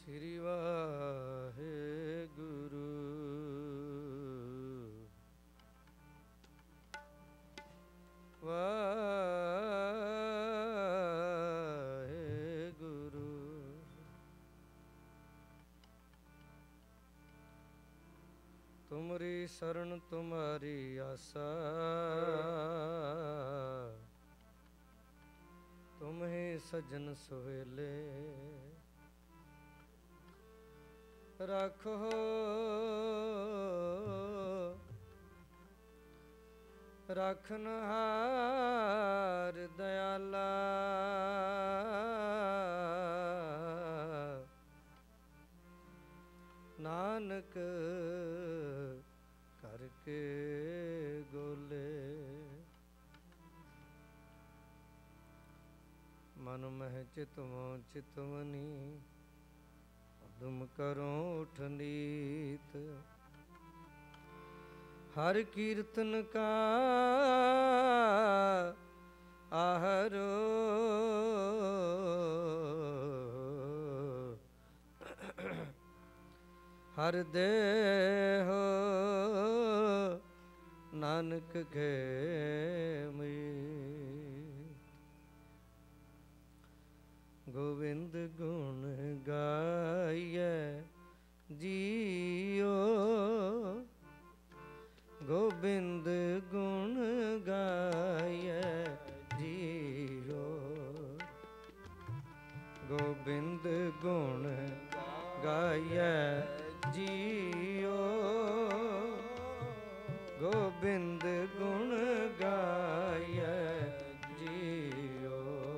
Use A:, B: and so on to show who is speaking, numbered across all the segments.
A: ਸ੍ਰੀ ਵਾਹਿਗੁਰੂ ਵਾਹਿਗੁਰੂ। ਤੁਮਰੀ ਸ਼ਰਨ ਤੁਮਾਰੀ ਆਸਾ, ਤੁਮਹੀ ਸਜਨ ਸੁਹੇਲੇ। ਰੱਖੋ ਰਖਨਹਾਰ ਦਇਆਲਾ, ਨਾਨਕ ਕਰਕੇ ਗੋਲੇ। ਮਨ ਮਹਿ ਚਿਤਵੋ ਚਿਤਵਨੀ, ਤੁਮ ਕਰੋ ਉਠ ਨੀਤ। ਹਰ ਕੀਰਤਨ ਕਾ ਆਹਰੋ, ਹਰ ਦੇਹੋ ਨਾਨਕ ਕੇ ਮੀਤ। ਗੋਬਿੰਦ ਗੁਣ ਗਾਈਐ ਜੀਓ, ਗੋਬਿੰਦ ਗੁਣ ਗਾਈਐ ਜੀਓ। ਗੋਬਿੰਦ ਗੁਣ ਗਾਈਐ ਜੀਓ, ਗੋਬਿੰਦ ਗੁਣ ਗਾਈਐ ਜੀਓ।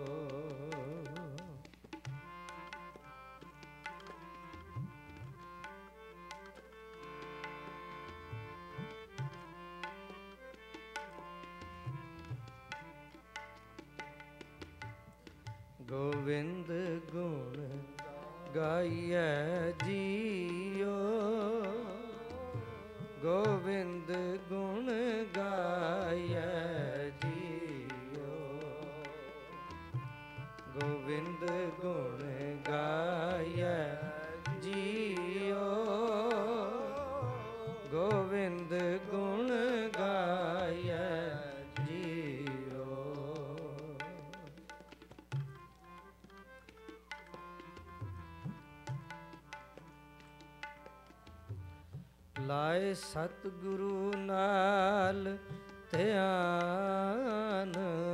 A: ਗੋਬਿੰਦ ਗੁਣ ਗਾਈਐ ਜੀਓ, ਗੋਬਿੰਦ ਗੁਣ ਗਾਈਐ ਜੀਓ। ਗੋਬਿੰਦ ਗੁਣ ਗਾਈਐ ਜੀਓ, ਗੋਬਿੰਦ ਗੁਣ ਗਾਈਐ ਜੀਓ। ਲਾਏ ਸਤਿਗੁਰੂ ਨਾਲ ਧਿਆਨ,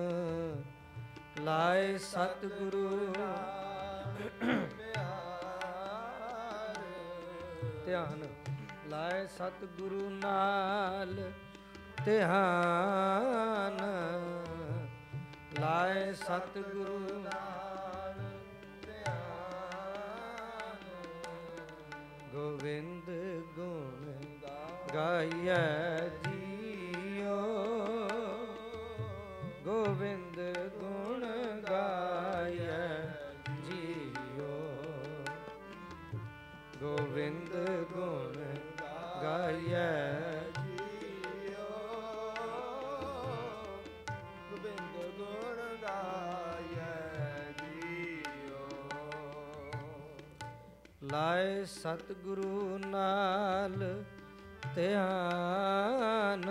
A: ਲਾਏ ਸਤਿਗੁਰੂ ਧਿਆਨ, ਲਾਏ ਸਤਿਗੁਰੂ ਨਾਲ ਧਿਆਨ, ਲਾਏ ਸਤਿਗੁਰੂ ਨਾਲ ਧਿਆਨ। ਗੋਬਿੰਦ ਗੁਣ ਗਾਈਐ ਜੀਓ, ਗੋਬਿੰਦ ਗੁਣ ਗਾਈਐ ਜੀਓ। ਗੋਬਿੰਦ ਗੁਣ ਗਾਈਐ ਜੀਓ, ਗੋਬਿੰਦ ਗੁਣ ਗਾਈਐ ਜੀਓ। ਲਾਏ ਸਤਿਗੁਰੂ ਨਾਲ ਧਿਆਨ,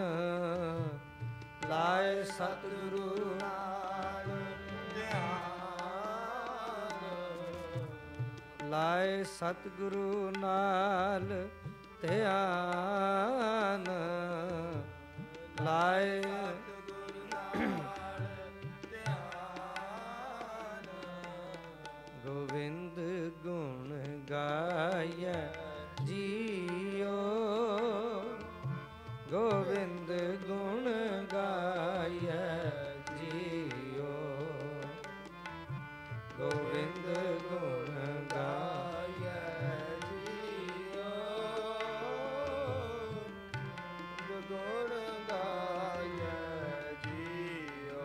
A: ਲਾਏ ਸਤਿਗੁਰੂ ਨਾਲ ਧਿਆਨ, ਲਾਏ ਸਤਿਗੁਰੂ ਨਾਲ ਧਿਆਨ, ਲਾਏ ਸਤਿਗੁਰੂ ਨਾਲ ਧਿਆਨ। ਗੋਬਿੰਦ ਗੁਣ ਗਾਈਐ ਜੀਓ, ਗੋਬਿੰਦ ਗੁਣ ਗਾਈਐ ਜੀਓ। ਗੋਬਿੰਦ ਗੁਣ ਗਾਈਐ ਜੀਓ, ਗੁਣ ਗਾਈਐ ਜੀਓ।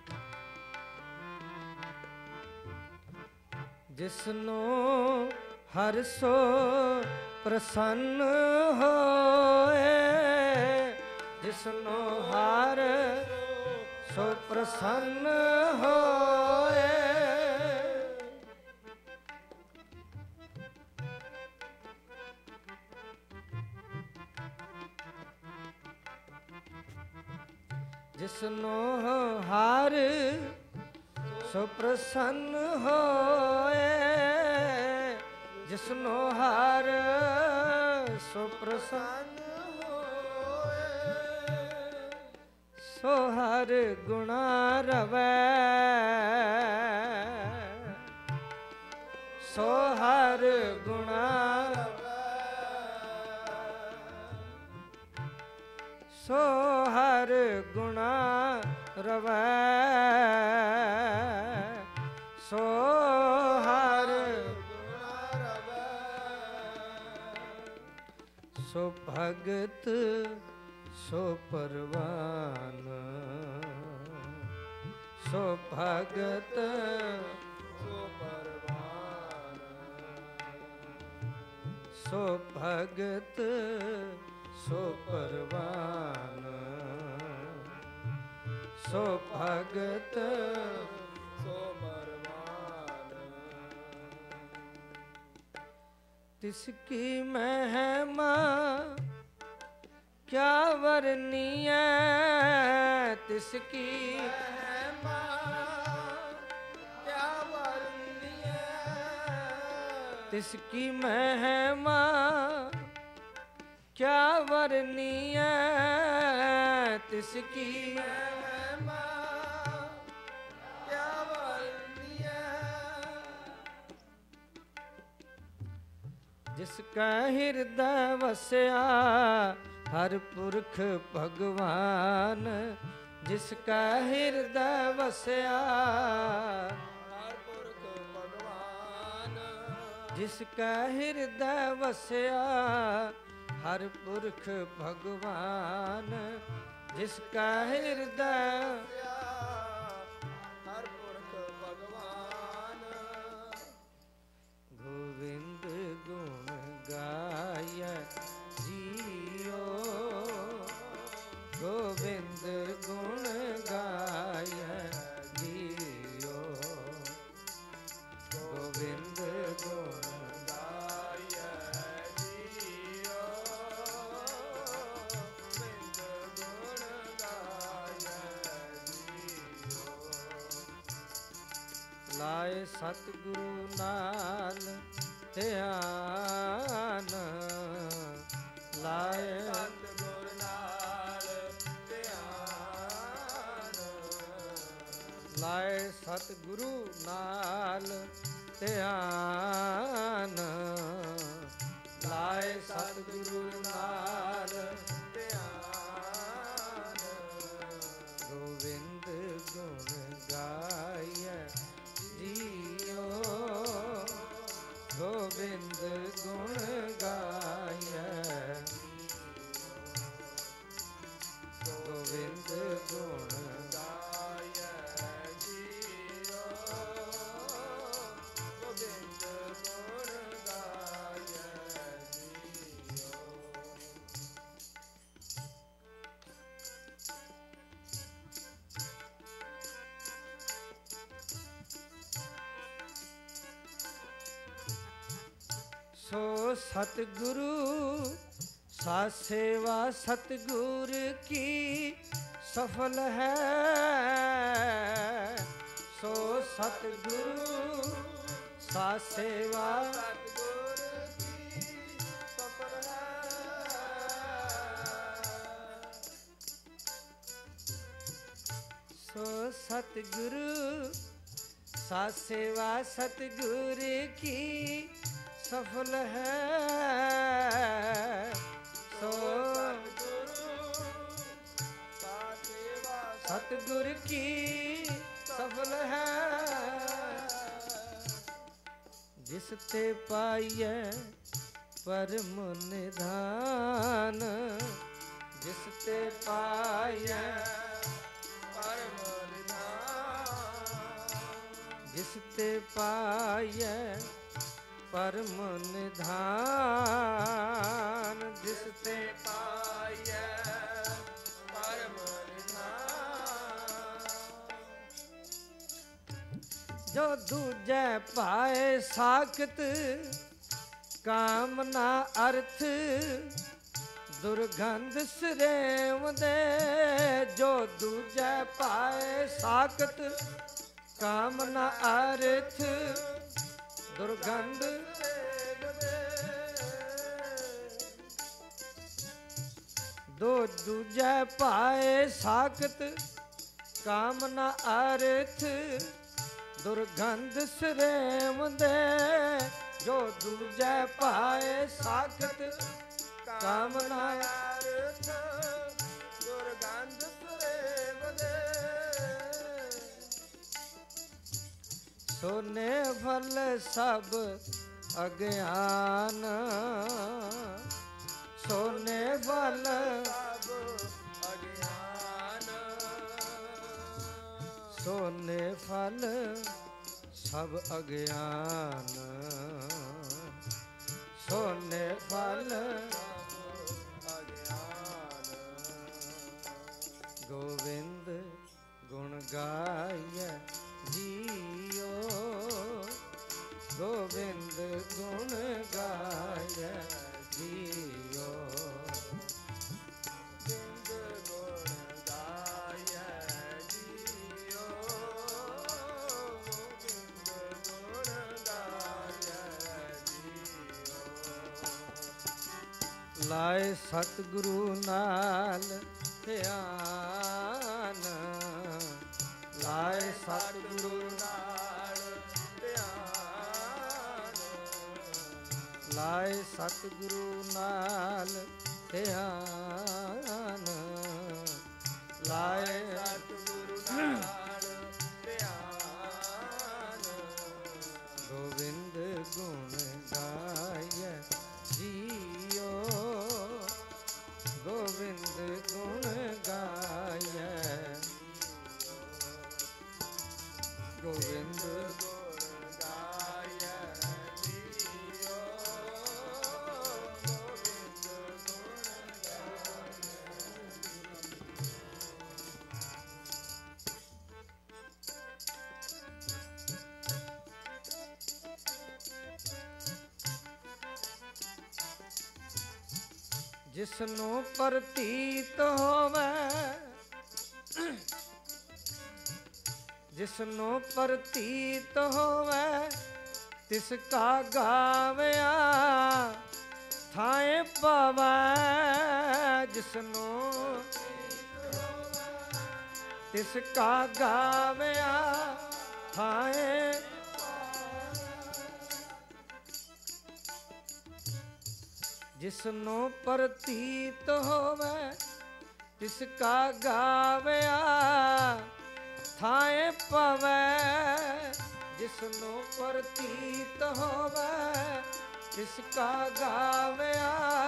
A: ਜਿਸਨੂੰ ਹਰਿ ਸੋ ਪ੍ਰਸੰਨ ਹੋਏ, ਜਿਸਨੋ ਹਰ ਸੋ ਪ੍ਰਸੰਨ ਹੋਏ। ਜਿਸਨੋ ਹਰ ਸੋ ਪ੍ਰਸੰਨ ਹੋਏ, ਜਿਸਨੋ ਹਰ ਸੋ ਪ੍ਰਸੰਨ ਹੋਏ, ਸੋ ਹਰ ਗੁਣਾ ਰਵੈ, ਸੋ ਹਰ ਗੁਣਾ ਸੋ ਹਰ ਗੁਣਾ ਰਵੈ, ਸੋ ਹਰ ਗੁਣਾ ਰਵੈ, ਸੋ ਭਗਤ ਸੋ ਪਰਵਾਨ, ਸੋ ਭਗਤ ਸੋ ਪਰਵਾਨ, ਸੋ ਭਗਤ ਸੋ ਪਰਵਾਨ, ਸੋ ਭਗਤ ਸੋ ਪਰਵਾਨ। ਤਿਸ ਕੀ ਮਹਿਮਾ ਕਿਆ ਵਰਨੀਐ, ਤਿਸ ਕੀ ਮਹਿਮਾ ਕਿਆ ਵਰਨੀਐ, ਤਿਸ ਕੀ ਮਹਿਮਾ ਕਿਆ ਵਰਨੀਐ, ਤਿਸ ਕੀ ਮਹਿਮਾ ਕਿਆ ਵਰਨੀਐ। ਜਿਸ ਕਾ ਹਿਰਦੈ ਵਸਿਆ ਹਰਿ ਪੁਰਖ ਭਗਵਾਨ, ਜਿਸ ਕਾ ਹਿਰਦੈ ਵਸਿਆ ਹਰਿ ਪੁਰਖ ਭਗਵਾਨ, ਜਿਸ ਕਾ ਹਿਰਦੈ ਵਸਿਆ ਹਰਿ ਪੁਰਖ ਭਗਵਾਨ, ਜਿਸ ਕਾ ਹਿਰਦੈ ਹਰਿ ਪੁਰਖ ਭਗਵਾਨ। ਗੋਵਿੰਦ ਗੁਣ ਗਾਇਐ ਜੀਓ, ਗੋਵਿੰਦ ਗੁਣ ਗਾਇਐ ਜੀਓ, ਗੋਵਿੰਦ ਗੁਣ ਲਾਏ ਸਤਿਗੁਰੂ ਨਾਲ ਧਿਆਨ, ਲਾਏ ਸਤਿਗੁਰ ਨਾਲ ਧਿਆਨ, ਲਾਏ ਸਤਿਗੁਰੂ ਨਾਲ ਧਿਆਨ, ਲਾਏ ਸਤਿਗੁਰੂ ਨਾਲ ਧਿਆਨ। ਗੋਵਿੰਦ ਗੁਣ ਗਾਇਐ ਜੀਓ, ਗੋਬਿੰਦ ਗੁਣ ਗਾਇਐ, ਗੋਬਿੰਦ ਗੁਣ ਗਾਇਐ ਜੀਓ, ਗੋਬਿੰਦ ਗੁਣ ਗਾਇਐ ਜੀਓ। ਸੋ ਸਤਿਗੁਰੂ ਸਾ ਸੇਵਾ ਸਤਿਗੁਰ ਕੀ ਸਫਲ ਹੈ, ਸੋ ਸਤਿਗੁਰੂ ਸਾ ਸੇਵਾ ਸਤਿਗੁਰ ਕੀ ਸਫਲ ਹੈ। ਸੋ ਸਤਿਗੁਰੂ ਸਾ ਸੇਵਾ ਸਤਿਗੁਰ ਕੀ ਸਫਲ ਹੈ, ਸੋ ਸਤਿਗੁਰ ਕੀ ਸਫਲ ਹੈ। ਜਿਸ ਤੇ ਪਾਈਐ ਪਰਮ ਨਿਧਾਨ, ਜਿਸ ਤੇ ਪਾਈਐ ਪਰਮ ਨਿਧਾਨ, ਜਿਸ ਤੇ ਪਾਈਐ परम निधान जिस ते पाइए परम निधान। जो दूजे पाए साखत कामना अर्थ दुर्गंध सरेम दे। जो दूजे पाए साखत कामना अर्थ दुर्गंध दो दूजे पाए साखत कामना अर्थ दुर्गंध सरेम दे। जो दूजे पाए साखत कामना अर्थ दुर्गंध सरेम दे। सोने फल सब अज्ञान सोने फल सब अज्ञान। सोने फल सब अज्ञान सोने फल सब अज्ञान। गोविंद गुण गाय जियो गोविंद गुण गाय जियो। गोविंद गुण गाय जियो गोविंद गुण गाय जियो। लाए सतगुरु नाल ध्यान लाए सतगुरु नाल ध्यान। लाए सतगुरु नाल ध्यान लाए सतगुरु नाल ध्यान। गोविंद गुण गाय जियो गोविंद गुण गाय गोविंद गुण गाय जियो गोविंद गुण गाय। जिसनु प्रतीत होवे जिसनु प्रतीत होवे तिसका गावया थाए पावै। जिसनु तिसका गावया थाए जिसनु प्रतीत होवे तिसका गावया थाए पवै। जिसनु प्रतीत होवे तिसका गावया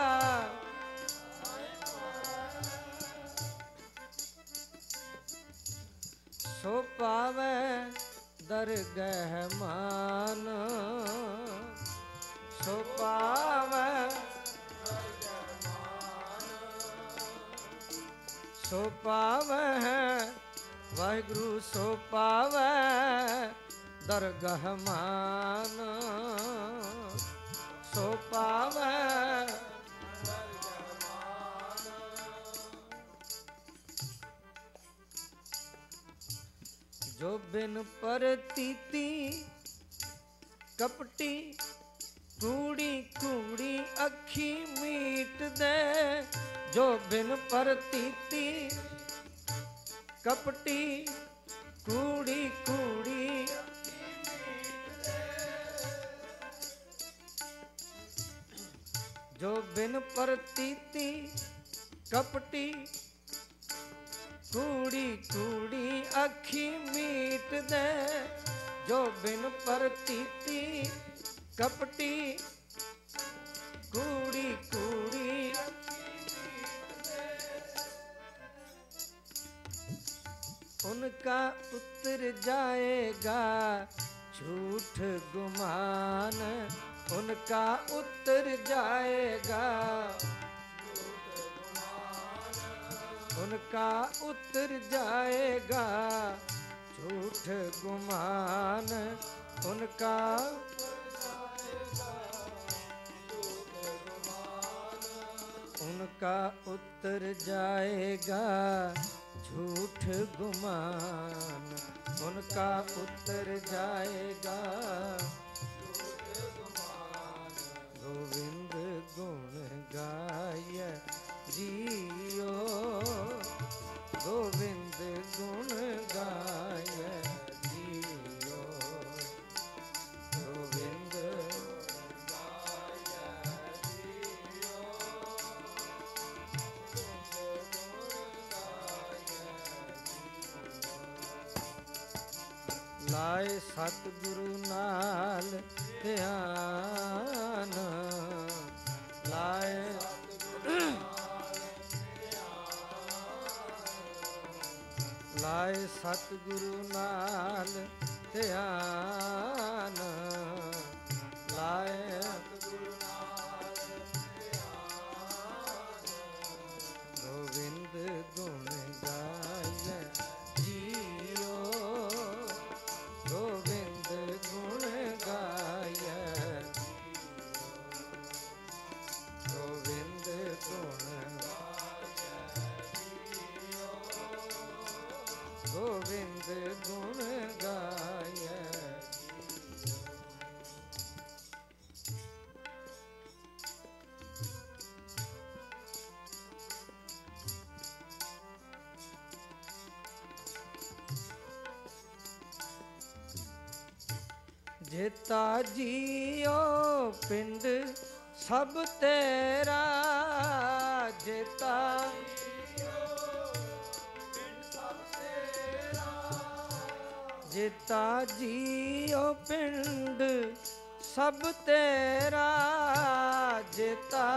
A: सो पावै दरगह मान। सो पावै सो पावै वाहिगुरु सो पावै दरगह मान। सो पावै जो बिन परतीति कपटी कूड़ी कूड़ी अखी मीट दे। जो बिन परतीति कपटी कूड़ी कूड़ी जो बिन परतीति कपटी कूड़ी कूड़ी अखी मीट दे। जो बिन परतीति कपटी कूड़ी कूड़ी उनका उतर जाएगा झूठ गुमान। उनका उतर जाएगा, उनका उतर जाएगा झूठ गुमान, उनका उनका उतर जाएगा झूठ गुमान, उनका उतर जाएगा गोविंद गुण गाय जियो, गोविंद गुण गाय जियो, गोविंद ਲਾਏ ਸਤਿਗੁਰੂ ਨਾਲ ਧਿਆਨ, ਲਾਏ ਲਾਏ ਸਤਿਗੁਰੂ ਨਾਲ ਧਿਆਨ, ਲਾਏ ਗੋਬਿੰਦ ਗੁਣ ਗਾਏ ਜੀਓ, ਗੋਬਿੰਦ ਗੁਣ ਗਾਏ, ਗੋਬਿੰਦ ਗੁਣ ਗੋਬਿੰਦ ਗੁਣ ਗਾਏ। ਜੇਤਾ ਜੀਓ ਪਿੰਡ ਸਭ ਤੇਰਾ, ਜੇਤਾ ਜੇਤਾ ਜੀਓ ਪਿੰਡ ਸਭ ਤੇਰਾ, ਜੇਤਾ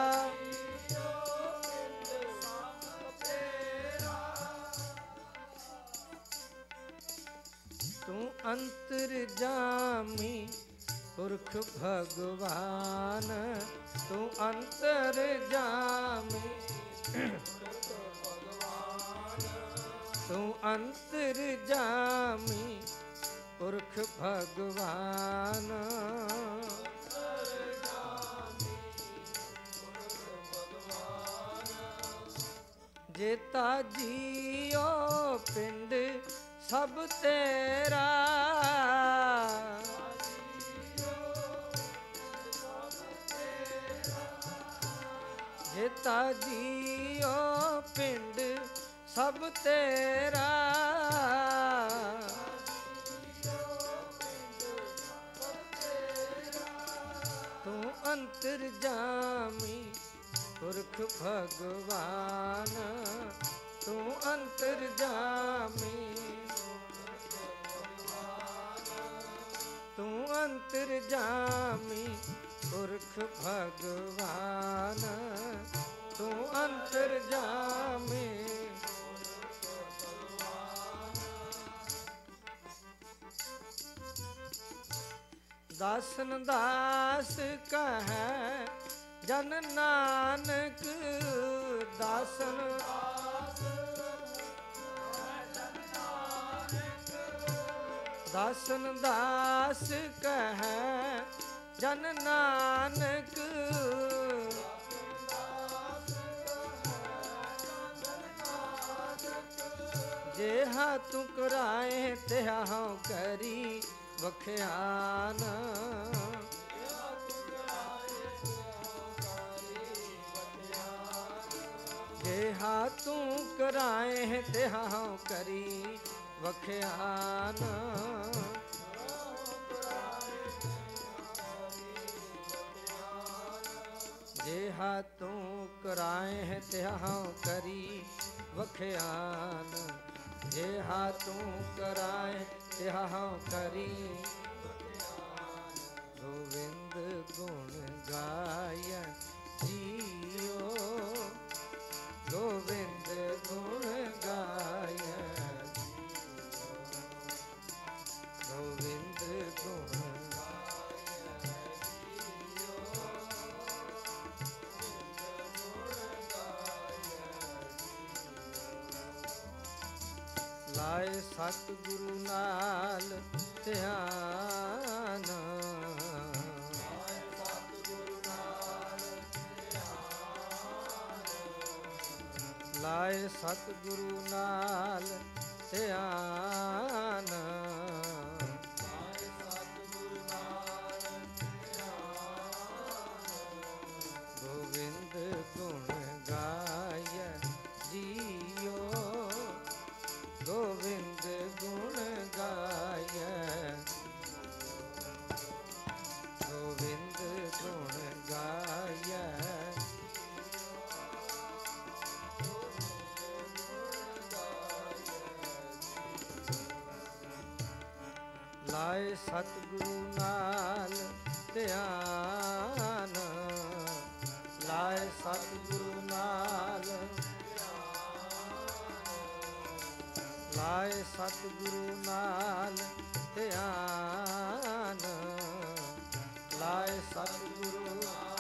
A: ਤੂੰ ਅੰਤਰਜਾਮੀ ਪੁਰਖ ਭਗਵਾਨ, ਤੂੰ ਅੰਤਰਜਾਮੀ, ਤੂੰ ਅੰਤਰਜਾਮੀ ਪੁਰਖ ਭਗਵਾਨ, ਜੇਤਾ ਜੀਓ ਪਿੰਡ ਸਭ ਤੇਰਾ, ਜੇਤਾ ਜੀਓ ਪਿੰਡ ਸਭ ਤੇਰਾ, ਤੂੰ ਅੰਤਰਜਾਮੀ ਪੁਰਖ ਭਗਵਾਨ, ਤੂੰ ਅੰਤਰਜਾਮੀ, ਤੂੰ ਅੰਤਰਜਾਮੀ ਪੁਰਖ ਭਗਵਾਨ, ਤੂੰ ਅੰਤਰਜਾਮੀ, ਦਾਸਨ ਦਾਸ ਕਹੈ ਜਨ ਨਾਨਕ, ਦਾਸਨ ਦਾਸਨ ਦਾਸ ਕਹੈ ਜਨ ਨਾਨਕ, ਜਿਹਾ ਤੂੰ ਕਰਾਏ ਤਿਹਾ ਕਰੀ ਵਖਿਆਨ, ਜਿਹਾ ਤੂੰ ਕਰਾਏ ਤਿਹਾ ਕਰੀ ਵਖਿਆਨ, ਜਿਹਾ ਤੂੰ ਕਰਾਏ ਤਿਹਾ ਕਰੀ ਵਖਿਆਨ, ਜਿਹਾ ਤੂੰ ਕਰਾਏ ਤਿਹਾ ਕਰੀ, ਗੋਬਿੰਦ ਗੁਣ ਗਾਏ ਜੀਓ, ਗੋਬਿੰਦ ਗੁਣ ਗਾਏ, ਗੋਬਿੰਦ ਗੁਣ ਗਾਏ ਜੀਓ, ਲਾਏ ਸਤਿਗੁਰੂ ਨਾਲ ਧਿਆਨ, ਲਾਏ ਸਤਿਗੁਰੂ ਨਾਲ ਧਿਆਨ, ਗੋਬਿੰਦ ਗੁਣ ਗਾਇ ਜੀਓ, ਗੋਬਿੰਦ ਗੁਣ ਗਾਇ, ਗੋਬਿੰਦ ਗੁਣ ਗਾਇ, ਲਾਏ ਸਤਿਗੁਰੂ ਨਾਲ ਧਿਆਨ, ਲਾਏ ਸਤਿਗੁਰੂ ਨਾਲ, ਲਾਏ ਸਤਿਗੁਰੂ ਨਾਲ ਧਿਆਨ, ਲਾਏ ਸਤਿਗੁਰੂ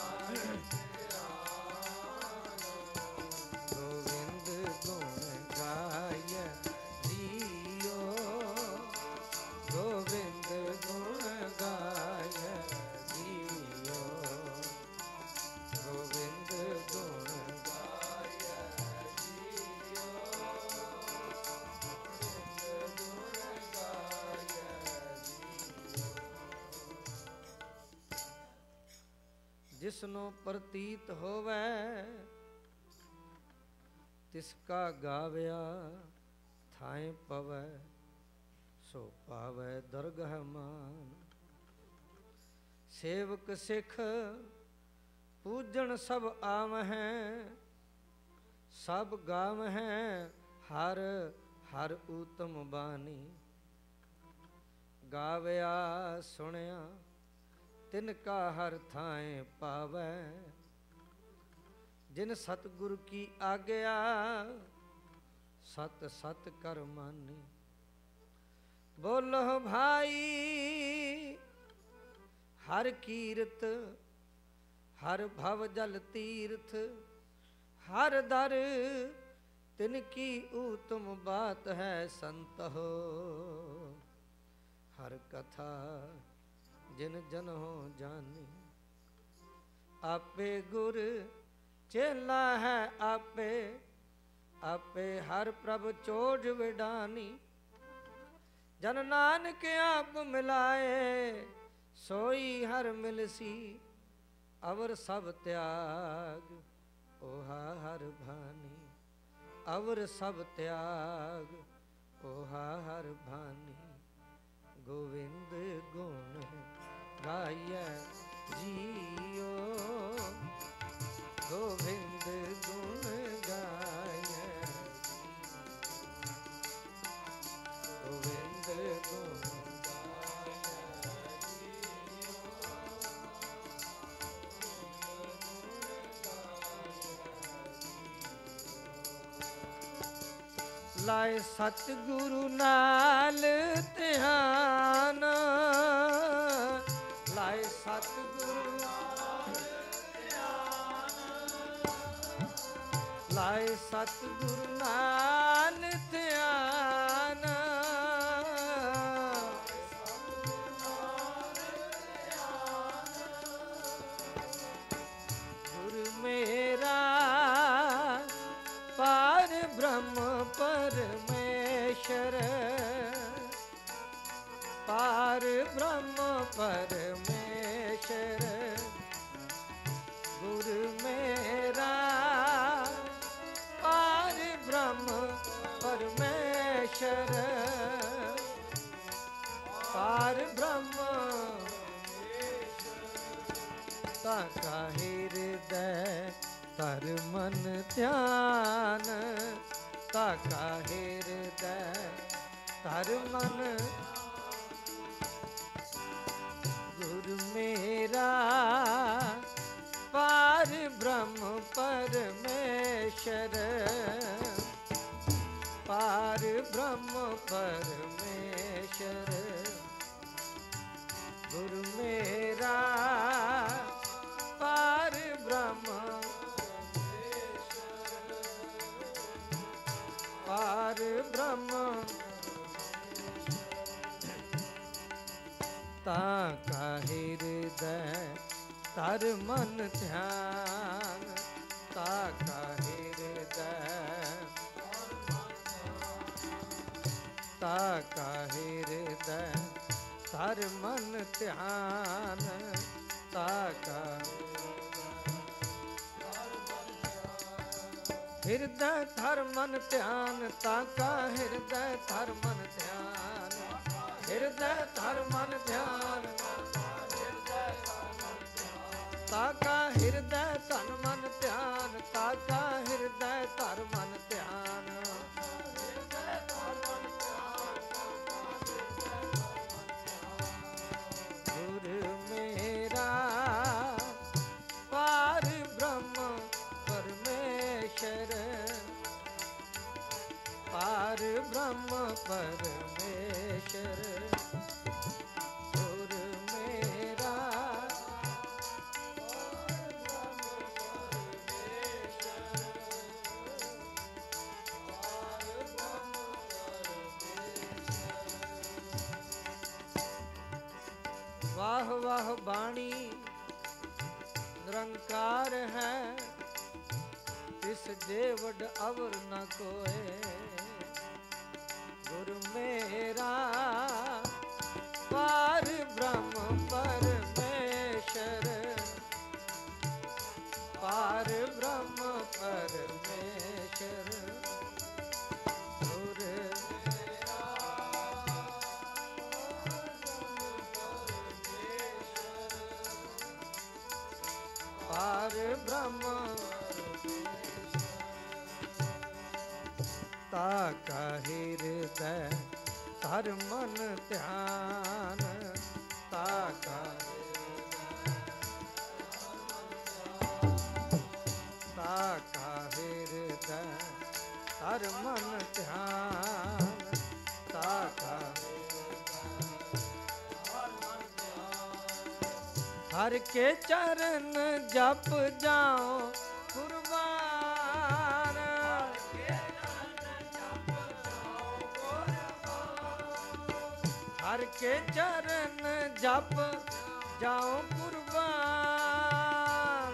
A: ਗੋਬਿੰਦ ਗੁਣ ਗਾਇ ਜੀਓ, ਗੋਬਿੰਦ ਗੁਣ ਗਾਇ ਜੀਓ, ਗੋਬਿੰਦ ਗੁਣ ਗਾਇ ਜੀਓ, ਗੋਬਿੰਦ ਗੁਣ ਗਾਇ ਜੀਓ। ਜਿਸਨੂੰ ਪ੍ਰਤੀਤ ਹੋਵੇ ਤਿਸ ਕਾ ਗਾਵਿਆ ਥਾਏ ਪਵੈ, ਸੋ ਪਾਵੈ ਦਰਗਹ ਮਾਨ। ਸੇਵਕ ਸਿੱਖ ਪੂਜਣ ਸਭ ਆਵਹਿ, ਸਭ ਗਾਵਹਿ ਹਰ ਹਰ ਊਤਮ ਬਾਣੀ। ਗਾਵਿਆ ਸੁਣਿਆ ਤਿਨ ਕਾ ਹਰ ਥਾਏ ਪਾਵੈ, ਜਿਨ ਸਤਿਗੁਰ ਕੀ ਆਗਿਆ ਸਤ ਸਤ ਕਰ ਮਾਨੀ। ਬੋਲੋ ਭਾਈ ਹਰ ਕੀਰਤ, ਹਰ ਭਵ ਜਲ ਤੀਰਥ, ਹਰ ਦਰ ਤਿਨ ਕੀ ਊਤਮ ਬਾਤ ਹੈ ਸੰਤ ਹੋ। ਹਰ ਕਥਾ ਜਿਨ ਜਨ ਹੋ ਜਾਨੀ, ਆਪੇ ਗੁਰ ਚੇਲਾ ਹੈ ਆਪੇ, ਆਪੇ ਹਰ ਪ੍ਰਭ ਚੋਜ ਵਿਡਾਨੀ। ਜਨ ਨਾਨਕ ਆਪ ਮਿਲਾਏ, ਸੋਈ ਹਰ ਮਿਲਸੀ, ਅਵਰ ਸਭ ਤਿਆਗ ਓਹਾ ਹਰ ਭਾਨੀ। ਅਵਰ ਸਭ ਤਿਆਗ ਓਹਾ ਹਰ ਭਾਨੀ। ਗੋਵਿੰਦ ਗੁਣ ਗਾਇ ਜੀਓ, ਗੋਵਿੰਦ ਗੁਣ ਗਾਇ, ਗੋਵਿੰਦ ਗੁਣ ਲਾਏ ਸਤਿਗੁਰੂ ਨਾਲ ਧਿਆਨ, ਲਾਏ ਸਤਿਗੁਰੂ ਨਾਲ ਧਿਆਨ, ਲਾਏ ਸਤਿਗੁਰੂ ਨਾਲ ਧਿਆਨ, ਗੁਰ ਮੇਰਾ ਪਾਰ ਬ੍ਰਹਮ ਪਰਮੇਸ਼ਰ, ਪਾਰ ਬ੍ਰਹਮ ਪਰਮੇਸ਼ਰ। ਗੁਰ ਮੇਰਾ ਪਾਰ ਬ੍ਰਹਮ ਪਰਮੇਸ਼ਰ, ਪਾਰ ਬ੍ਰਹਮ ਤਾਕਾ ਹਿਰਦੈ ਧਰ ਮਨ ਧਿਆਨ, ਤਾਕਾ ਹਿਰਦੈ ਧਰ ਮਨ। ਗੁਰ ਮੇਰਾ ਪਾਰ ਬ੍ਰਹਮ ਪਰਮੇਸ਼ਰ, ਪਾਰ ਬ੍ਰਹਮ ਪਰਮੇਸ਼ਰ। ਗੁਰ ਮੇਰਾ ਪਾਰ ਬ੍ਰਹਮ ਪਾਰ ਬ੍ਰਹਮ हृदय तर मन ध्यान ताका हृदय ताका हृदय तर मन ध्यान ताका हृदय थर मन ध्यान ताका हृदय थर मन ध्यान हृदय थर मन ध्यान ताका हृदय तन मन ध्यान ताका हृदय थर मन ध्यान गुरु मेरा पार ब्रह्म परमेश्वर पार ब्रह्म परमेश्वर गुरु मेरा वाह वाह बाणी निरंकार है इस देवड अवर न कोय गुरु मेरा पार ब्रह्म परमेश्वर पार ब्रह्म परमेश्वर गुरु पार ब्रह्म ताका हृदय तर मन ध्यान ताका ताका हृदय तर मन ध्यान ताका हर के चरण जप जाओ कुर्बान हर के चरण जप जाओ कुर्बान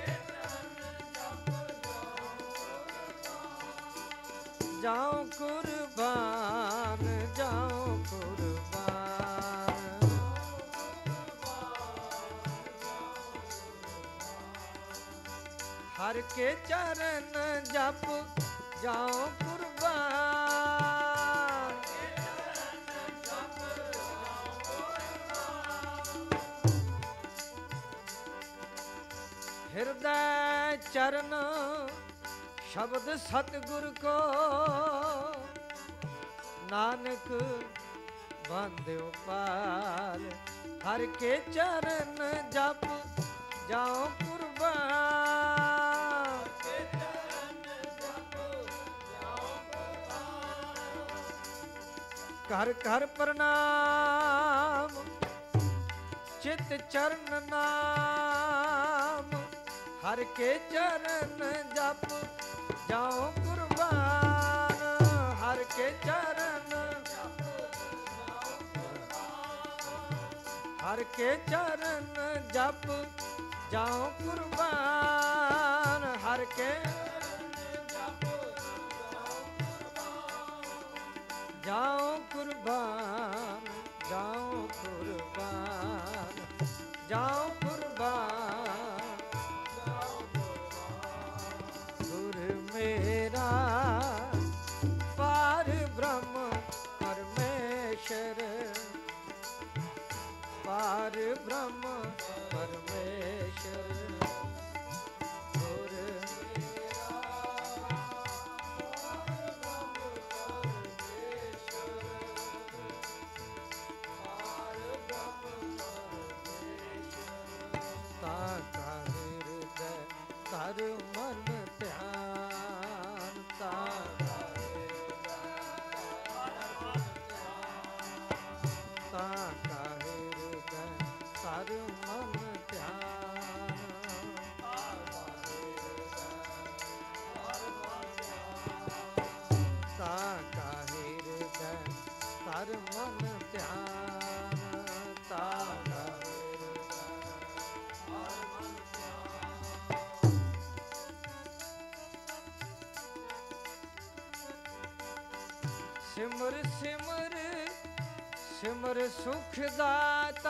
A: जाओ कुर्बान जाओ कुर्बान हर के चरण जप जाओ कुर्बान हृदय चरण शब्द सतगुरु को नानक बंदो पाल हर के चरण जप जाओ कुर्बान कर कर प्रणाम चित चरण नाम हर के चरण जप जाओ कुर्बान हर के चरण हर के चरण जप जाओ कुर्बान हर के जाओ कुर्बान जाओ कुर्बान जाओ कुर्बान गुरु मेरा पार ब्रह्म परमेश्वर पार ब्रह्म परमेश्वर गुरु ताका हृदय तर मन ध्यान ताका हृदय तर मन ध्यान ताका हृदय तर मन ध्यान ताका सिमर सिमर सिमर सुख दाता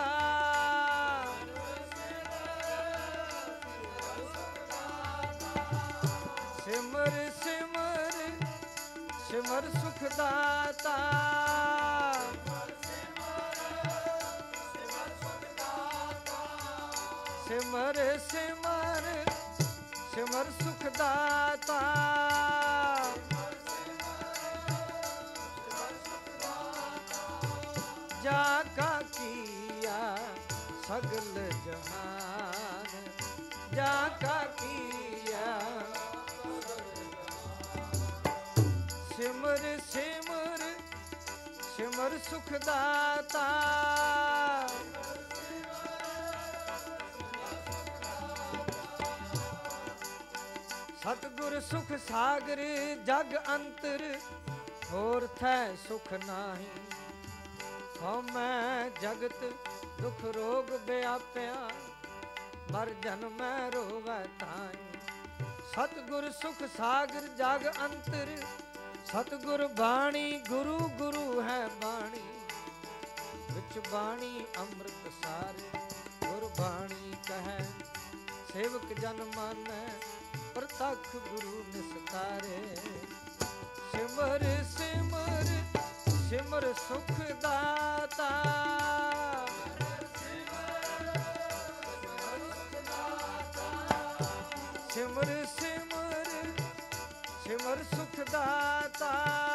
A: सिमर सिमर सिमर सुख दाता सिमर सिमर सिमर सुख दाता जाका किया सगल जहान जाका किया सिमर सिमर सिमर सुख दाता सतगुर सुख सागर जग अंतर होर थे सुख नाही हम मैं जगत दुख रोग व्याप्या मर जन्म रोवै ताई सतगुर सुख सागर जग अंतर सतगुर बाणी गुरु गुरु है बाणी विच बाणी अमृत सारे गुर बाणी कहे सेवक जन मानै प्रतख गुरु निस्तारे सिमर सिमर सिमर सुख दाता सिमर सिमर सिमर सुख दाता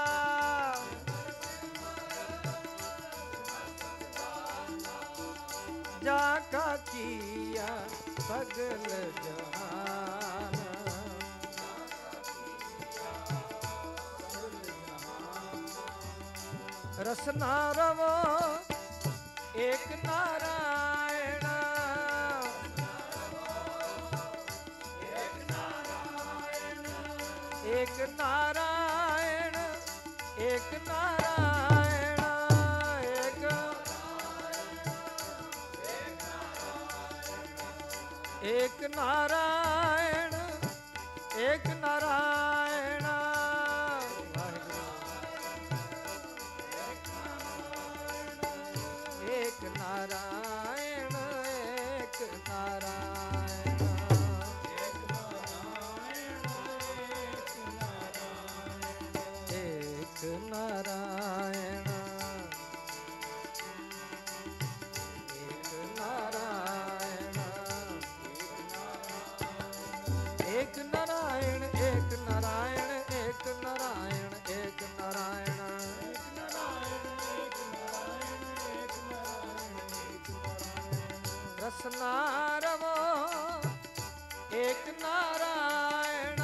A: जाका किया सगल जहान रसना रवो एक नारायण एक नारायण एक नारायण एक नारायण एक नारायण एक नारायण एक नारायण एक नारायण एक नारायण एक नारायण एक नारायण एक नारायण एक नारायण एक नारायण रसना रवो एक नारायण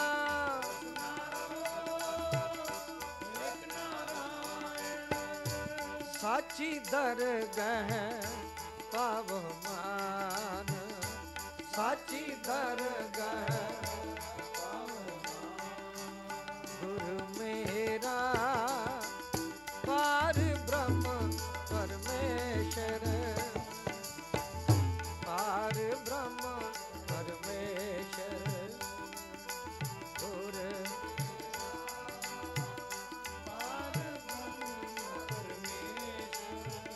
A: साची दरगह पावो मान साची दरगह गुरु मेरा पार ब्रह्म परमेश्वर पार ब्रह्म परमेश्वर गुर पार ब्रह्म परमेश्वर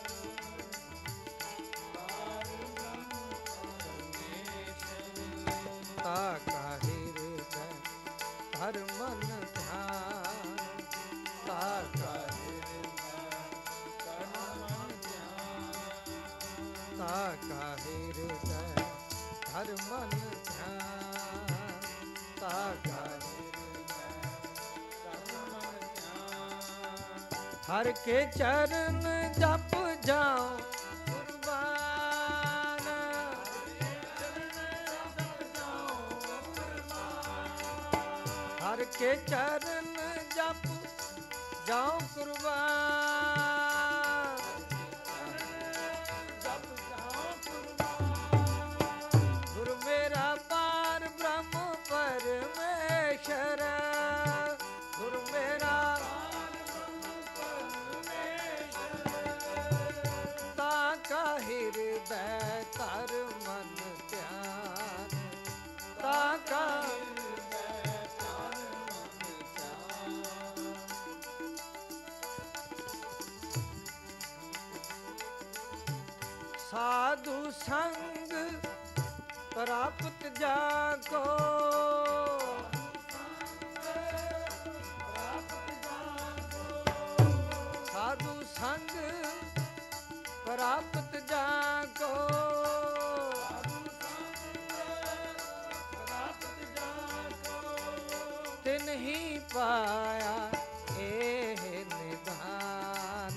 A: पार ब्रह्म परमेश्वर ताका हृदय हर मन ध्यान ताका ताका हृदय हर मन ध्यान ताका हर के चरण जप जाओ कुर्बान हर के चरण जप जाओ कुर्बान परमेश्वर गुरु मेरा ताका हृदय तर मन ध्यान ताका संग प्राप्त जाको, साधु संग प्राप्त जाको, तिन्ही पाया एह निधान,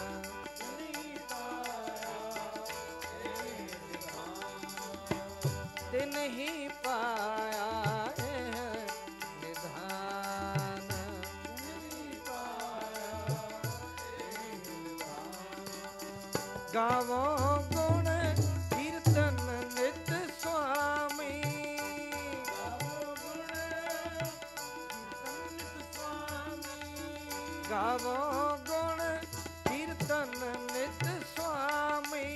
A: तिन्ही पाया एह निधान। गावो गुण कीर्तन नित स्वामी, गावो गुण कीर्तन नित स्वामी,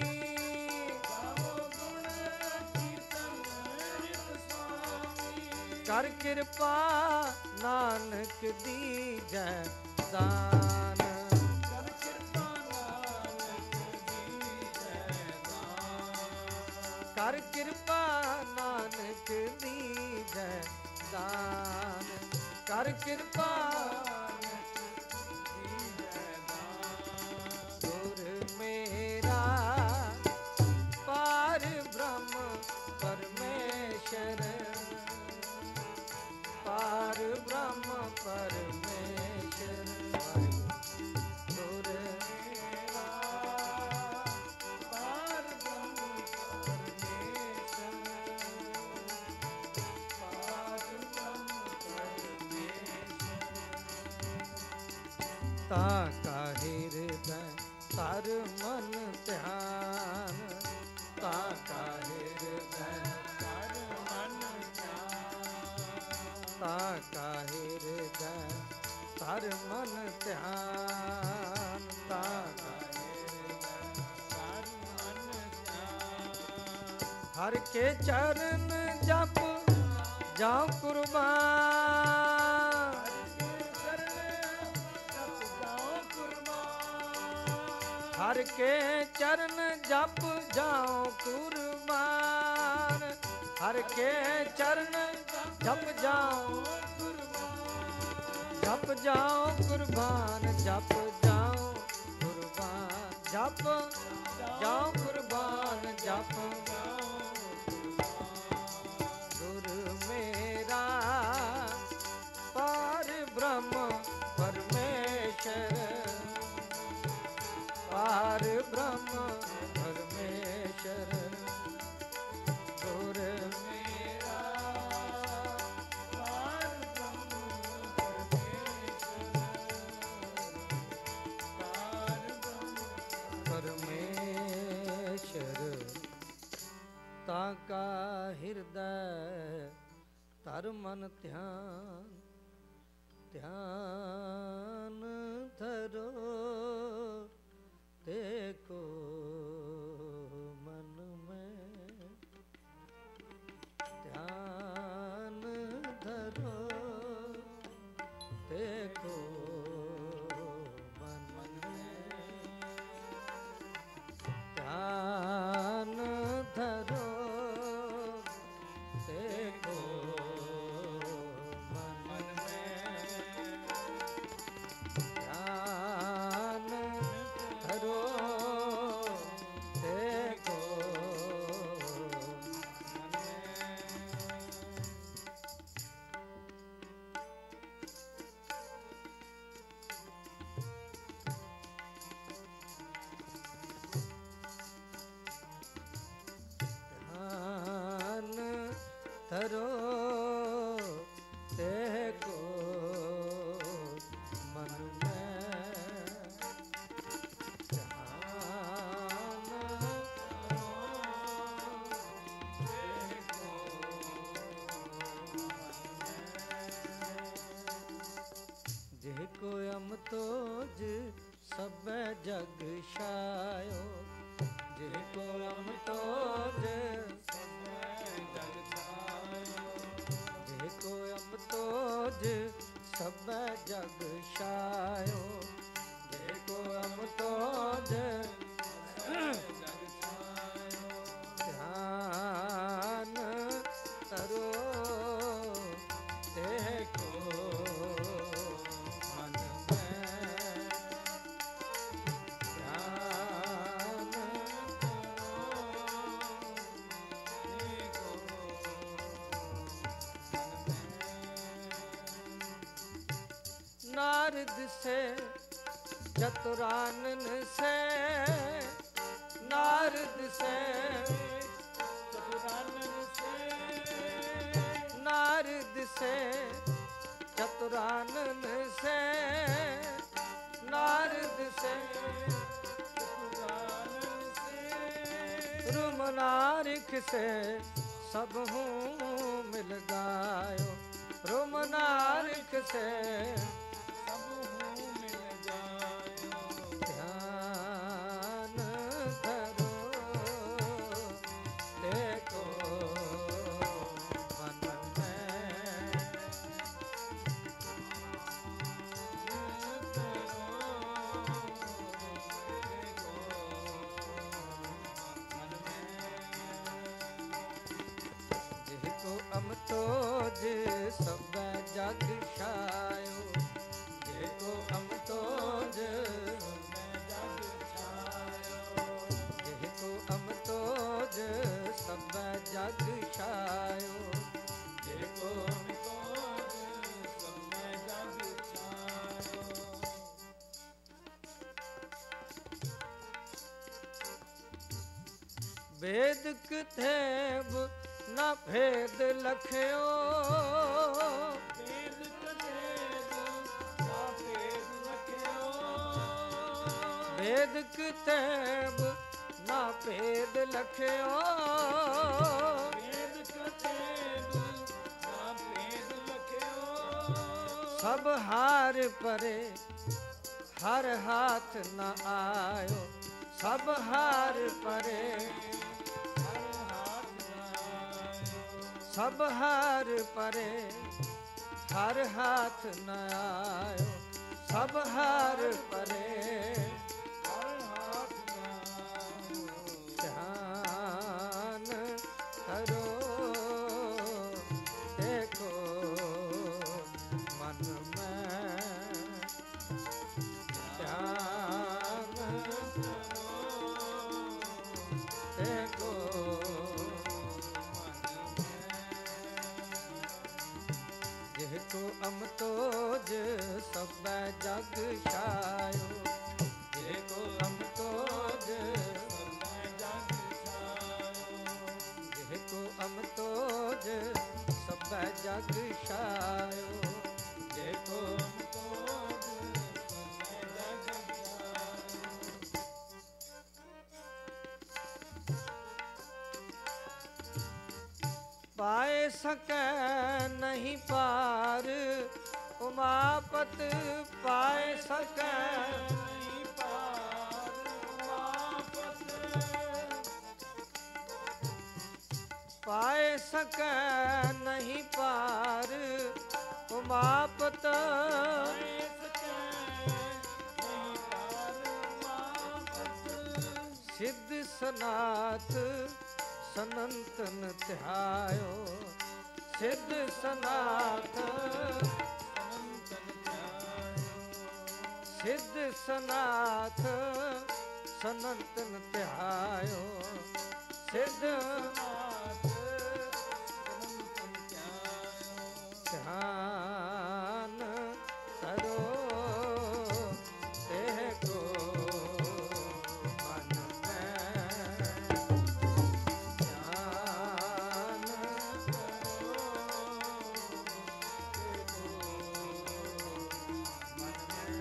A: कर कृपा नानक दीजै दान, कर कृपा नानक दीजै दान, कर कृपा गुर मेरा पार ब्रह्म परमेश्वर, पार ब्रह्म परमेश्वर, गुर मेरा पार ब्रह्म परमेश्वर, पार ब्रह्म परमेश्वर। ताका हृदय तर मन ध्यान, ताका हृदय तर मन ध्यान, ताका हृदय तर मन ध्यान, ताका हृदय तर मन ध्यान। हर के चरण जप जाओ कुर्बान, हर के चरण जप जाओ कुर्बान, हर के चरण जप जाओ कुर्बान, जप जाओ कुर्बान, जप जाओ कुर्बान, जप जाओ कुर्बान, जप जाओ कुर्बान। गुर मेरा पार ब्रह्म परमेश्वर, पार ब्रह्म परमेश्वर, गुर मेरा पार ब्रह्म परमेश्वर, पार ब्रह्म परमेश्वर। ताका हृदय तर मन ध्यान, ध्यान धरो देखो मन में, ध्यान धरो देखो मन में, ध्यान धरो देखो मन में, ध्यान धरो देखो ध्यान धरो देखो मन में, ध्यान धरो देखो। जेको अमतोज सब जग छायो, जेको अमतोज सब जग छायो, जेको अमतोज सब जग छायो, जेको अमतोज जग छायो, नारद से चतुरानन से, नारद से चतुरानन से, नारद से चतुरानन से, नारद से चतुरानन से, रुमनारिक से सब हूँ मिल गायो, रुमनारिक से सब हूँ मिल गायो। ध्यान धरो देखो मन में, जिसको अमतो जे सब जग छायो, जिसको अमतो जे जग छायो, जिसको अमतो जे सब जग छायो, जिसको अमतो जे सब जग छायो। वेद किथेब न भेद लखियो, वेद किथेब न भेद लखियो, वेद किथेब न भेद लखियो, वेद किथेब न भेद लखियो। सब हार परे हर हाथ न आयो, सब हार परे सब हार परे हर हाथ न आयो, सब हार परे हर हाथ न आयो। ध्यान करो देखो मन में, ध्यान करो देखो जिसको अमतो जे सब जग छायो, जिसको अमतो जे सब जग छायो, जिसको अमतो जे सब जग छायो, जिसको अमतो जे सब जग छायो। पाए सके नहीं पार उमापत, पाए सके नहीं पार उमापत, पाए सके नहीं पार उमापत, सिद्ध सनाथ सनंतन ध्यायो, सिद्ध सनाथ सनंतन ध्यायो, सिद्ध सनाथ सनंतन ध्यायो, सिद्ध सनाथ सनंतन ध्यायो। ध्यान करो देखो मन में, ध्यान करो देखो मन में।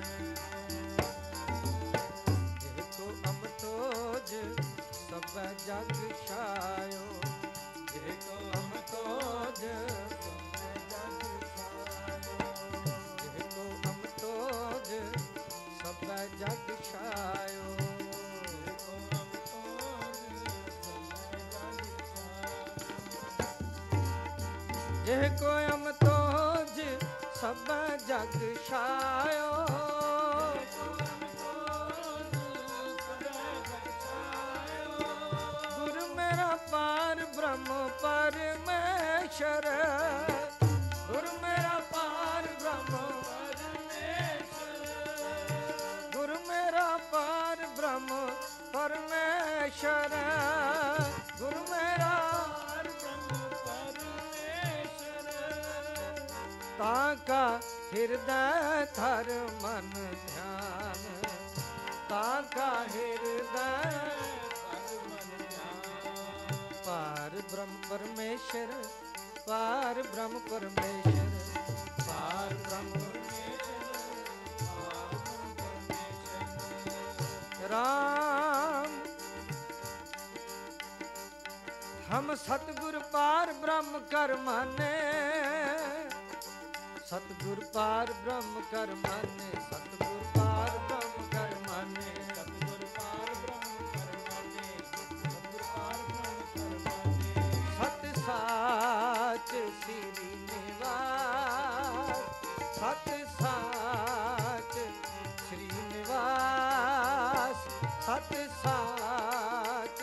A: देखो अमतो जे सब जग छायो, देखो अमतो जे सब जग छायो, देखो अमतो जे सब जग छायो, देखो अमतो जे सब जग छायो, देखो अमतो जे सब जग छायो, गुरु मेरा पार ब्रह्म परमेश्वर, गुरु मेरा पार ब्रह्म परमेश्वर, गुरु मेरा पार ब्रह्म परमेश्वर, गुरु मेरा पार ब्रह्म परमेश्वर। ताका ਹਿਰਦੈ ਧਰ ਮਨ ਧਿਆਨ ਤਾਂ ਕਾ ਹਿਰਦੈ ਧਰ ਮਨ ਧਿਆਨ। ਪਾਰ ਬ੍ਰਹਮ ਪਰਮੇਸ਼ਰ, ਪਾਰ ਬ੍ਰਹਮ ਪਰਮੇਸ਼ਰ, ਪਾਰ ਬ੍ਰਹਮ ਰਾਮ। ਹਮ ਸਤਿਗੁਰ ਪਾਰ ਬ੍ਰਹਮ ਕਰ ਮਾਨੇ, ਸਤਿਗੁਰ ਪਾਰ ਬ੍ਰਹਮ ਕਰ ਮਾਨੇ, ਸਤਿਗੁਰ ਪਾਰ ਬ੍ਰਹਮ ਕਰ ਮਾਨੇ, ਸਤਿਗੁਰ ਪਾਰ ਬ੍ਰਹਮ ਕਰ ਮਾਨੇ, ਸਤਿਗੁਰ ਪਾਰ ਬ੍ਰਹਮ ਕਰ ਮਾਨੇ। ਸਤ ਸਾਚ ਸ੍ਰੀ ਨਿਵਾਸ, ਸਤ ਸਾਚ ਸ੍ਰੀ ਨਿਵਾਸ, ਸਤ ਸਾਚ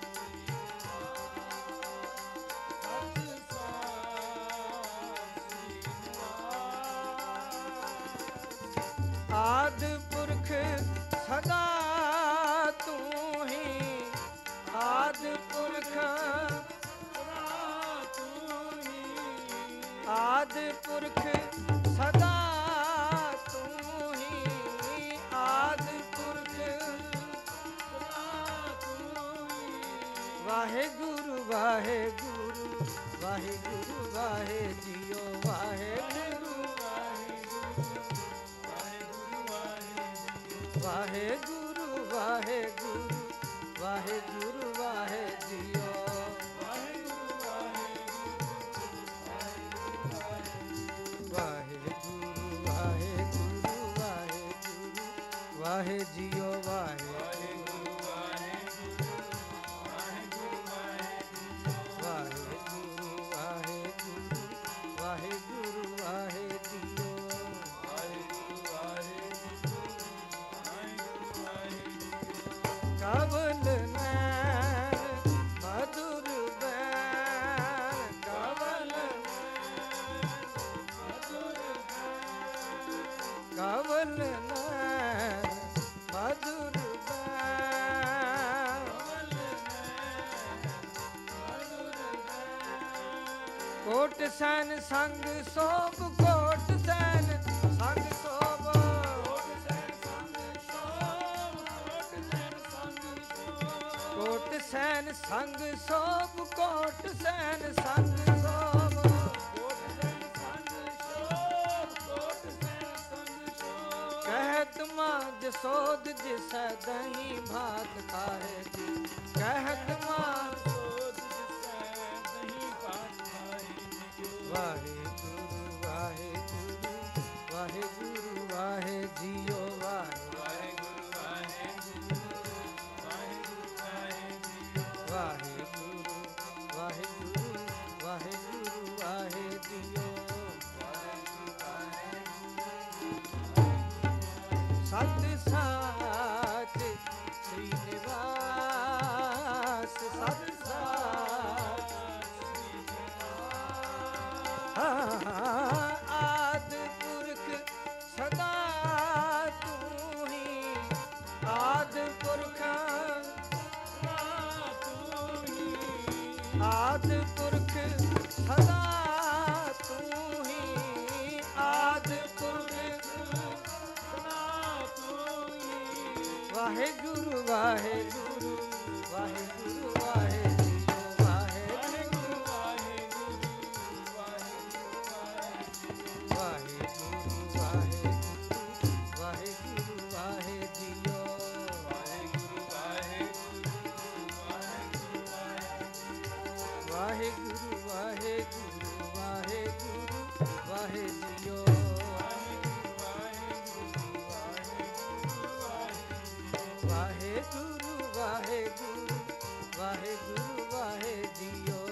A: ਆਦਿ ਪੁਰਖ ਸਦਾ ਤੂੰ ਹੀ, ਆਦਿ ਪੁਰਖ ਸਦਾ ਤੂੰ ਹੀ, ਆਦਿ ਪੁਰਖ ਸਦਾ ਤੂੰ ਹੀ, ਆਦਿ ਪੁਰਖ ਸਦਾ ਤੂੰ ਹੀ। ਵਾਹਿਗੁਰੂ ਵਾਹਿਗੁਰੂ ਵਾਹਿਗੁਰੂ ਵਾਹਿ ਜੀਓ, ਵਾਹਿਗੁਰੂ ਵਾਹਿਗੁਰੂ ਵਾਹਿਗੁਰੂ ਵਾਹਿਗੁਰੂ ਵਾਹਿ ਜੀਓ, ਵਾਹਿਗੁਰੂ ਵਾਹਿਗੁਰੂ ਵਾਹਿਗੁਰੂ ਵਾਹਿਗੁਰੂ ਵਾਹਿ ਜੀਓ, ਵਾਹਿਗੁਰੂ ਵਾਹਿਗੁਰੂ ਵਾਹਿਗੁਰੂ ਵਾਹਿ ਜੀਓ। ਕਵਲ ਨੈਣ ਮਧੁਰ ਬੈਣ, ਕਵਲ ਨੈਣ ਮਧੁਰ ਬੈਣ, ਕਵਲ ਨੈਣ ਮਧੁਰ ਬੈਣ, ਕਵਲ ਨੈਣ ਮਧੁਰ ਬੈਣ। ਕੋਟ ਸੈਨ ਸੰਗ ਸੋਭ, ਕੋਟ ਸੈਨ ਸੰਗ ਸੋਭ, ਕੋਟ ਸੈਨ ਸੰਗ ਸੋਭ, ਕੋਟ ਸੈਨ ਸੰਗ ਸੋਭ, ਕੋਟ ਸੈਨ ਸੰਗ ਸੋਭ, ਕੋਟ ਸੈਨ ਸੰਗ ਸੋਭ। ਕਹਿਤ ਮਾਂ ਜਸੋਦ ਜਿਸੈ ਦਹੀਂ ਭਾਤ ਖਾਏ ਜੀ, ਕਹਿਤ ਮਾਂ ਜਸੋਦ ਜਿਸੈ ਦਹੀਂ ਭਾਤ ਖਾਏ ਜੀ। ਵਾਹਿਗੁਰੂ ਵਾਹਿਗੁਰੂ ਵਾਹਿਗੁਰੂ ਵਾਹਿ ਜੀਓ, ਵਾਹਿਗੁਰੂ ਵਾਹਿਗੁਰੂ ਵਾਹਿਗੁਰੂ ਵਾਹਿਗੁਰੂ ਵਾਹਿ ਜੀਓ। ਸਤ ਸਾਚ ਸ੍ਰੀ ਨਿਵਾਸ, ਸਤ ਸਾਚ ਸ੍ਰੀ ਨਿਵਾਸ। ਆਦਿ ਪੁਰਖ ਸਦਾ ਤੂੰ ਹੀ, ਆਦਿ ਪੁਰਖ ਆਦਿ ਪੁਰਖ ਸਦਾ ਤੂੰ ਹੀ, ਆਦਿ ਪੁਰਖ ਸਦਾ ਤੂੰ ਹੀ। ਵਾਹਿਗੁਰੂ ਵਾਹਿਗੁਰੂ ਵਾਹਿਗੁਰੂ ਵਾਹਿ ਜੀਓ, ਵਾਹਿਗੁਰੂ ਵਾਹਿਗੁਰੂ ਵਾਹਿਗੁਰੂ ਵਾਹਿਗੁਰੂ ਵਾਹਿਗੁਰੂ ਵਾਹਿ ਜੀਓ, ਵਾਹਿਗੁਰੂ ਵਾਹਿਗੁਰੂ ਵਾਹਿਗੁਰੂ ਵਾਹਿਗੁਰੂ ਵਾਹਿ ਜੀਓ, ਵਾਹਿਗੁਰੂ ਵਾਹਿਗੁਰੂ ਵਾਹਿਗੁਰੂ ਵਾਹਿ ਜੀਓ।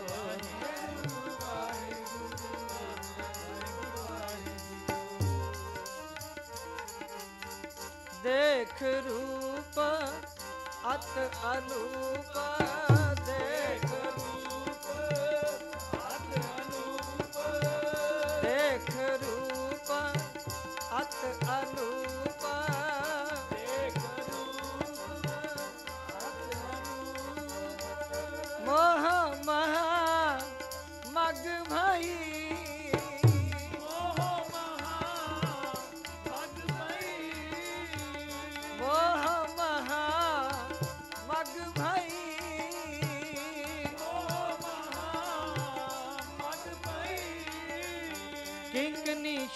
A: ਦੇਖ ਰੂਪ ਅਤ ਅਨੂਪ, ਦੇਖ ਰੂਪ ਅਤ ਅਨੂਪ, ਦੇਖ ਰੂਪ ਅਤ ਅਨੂਪ, ਦੇਖ ਰੂਪ ਅਤ ਅਨੂਪ। ਮੋਹ ਮਹਾ ਮਗ ਭਾਈ, ਮੋਹ ਮਹਾ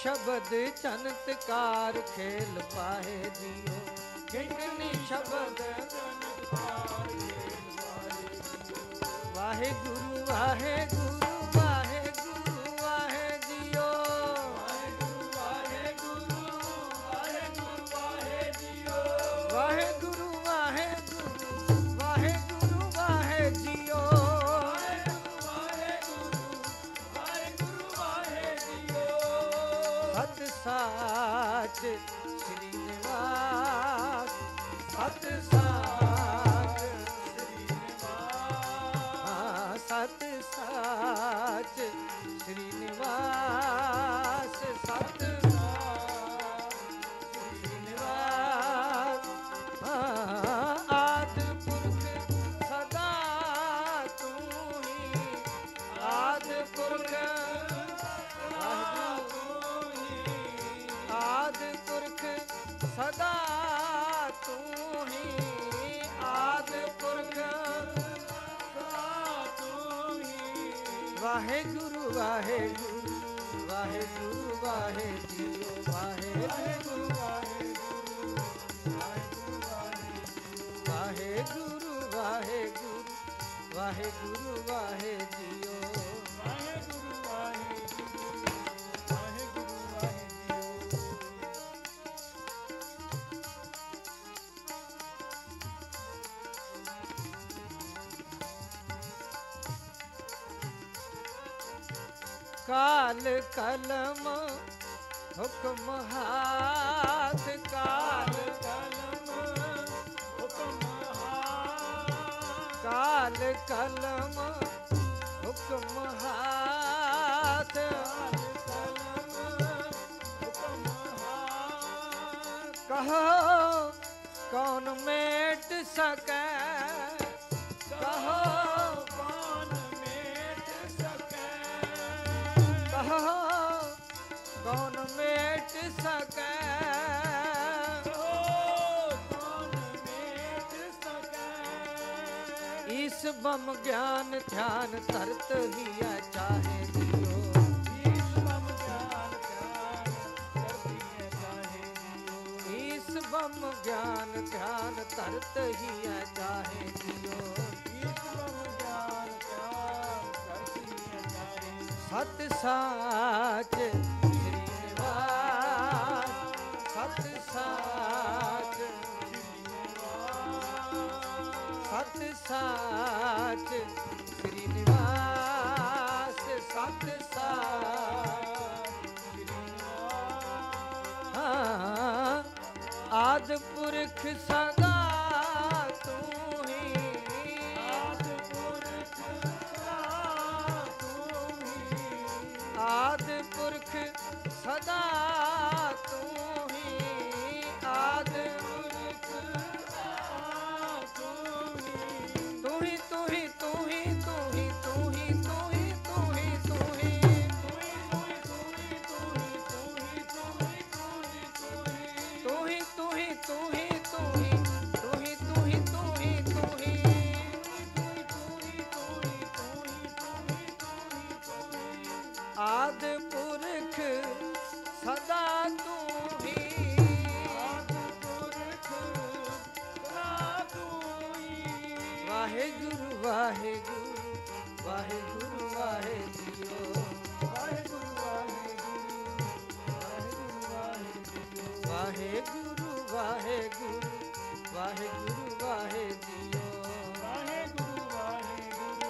A: शब्द चमत्कार खेल पाए जियो कितनी शब्द चमत्कार खेल पाए जियो वाहे गुरु वाहे गुरु वाहे गुरु वाहे जियो वाहे गुरु वाहे गुरु वाहे जियो वाहे गुरु वाहे गुरु वाहे गुरु वाहे जियो सत साच श्रीनिवास सत साच श्रीनिवास सत साच श्रीनिवास सत श्रीनिवास आदि पुरख सदा तू ही आदि पुरख आदि पुरख सदा तू ही आदि पुरख सदा तू ही वाहे गुरु वाहे गुरु वाहे गुरु वाहे जियो वाहे गुरु वाहे गुरु वाहे गुरु वाहे गुरु वाहे गुरु वाहे जियो वाहे गुरु वाहे गुरु वाहे गुरु वाहे काल कलम हुक्म हाथ काल कलम हुक्म हाथ काल कलम हुक्म हाथ काल कलम हुक्म हाथ कहो कौन मेट सके कहो कौन मेट सके कौन मेट सके इस बम ज्ञान ध्यान तरत लिया चाहे जियो इस बम ज्ञान ध्यान तरत लिया चाहे जियो इस बम ज्ञान ध्यान तरत लिया चाहे जियो इस बम ज्ञान ध्यान तरत लिया चाहे सत साच सत साच सत साच श्रीनिवास सत साच आदि पुरख सदा तू ही आदि पुरख सदा तू ही आदि पुरख सदा तू ही आदि पुरख तू ही तू ही तू ही तू ही तू ही तू ही तू ही तू ही तू ही तू ही तू ही तू ही तू ही तू ही तू ही तू ही आदि पुरख सदा तू ही आदि पुरख सदा तू ही वाहे गुरु वाहे गुरु वाहे गुरु वाहे जियो वाहे गुरु वाहे गुरु वाहे गुरु वाहे गुरु वाहे गुरु वाहे जियो वाहे गुरु वाहे गुरु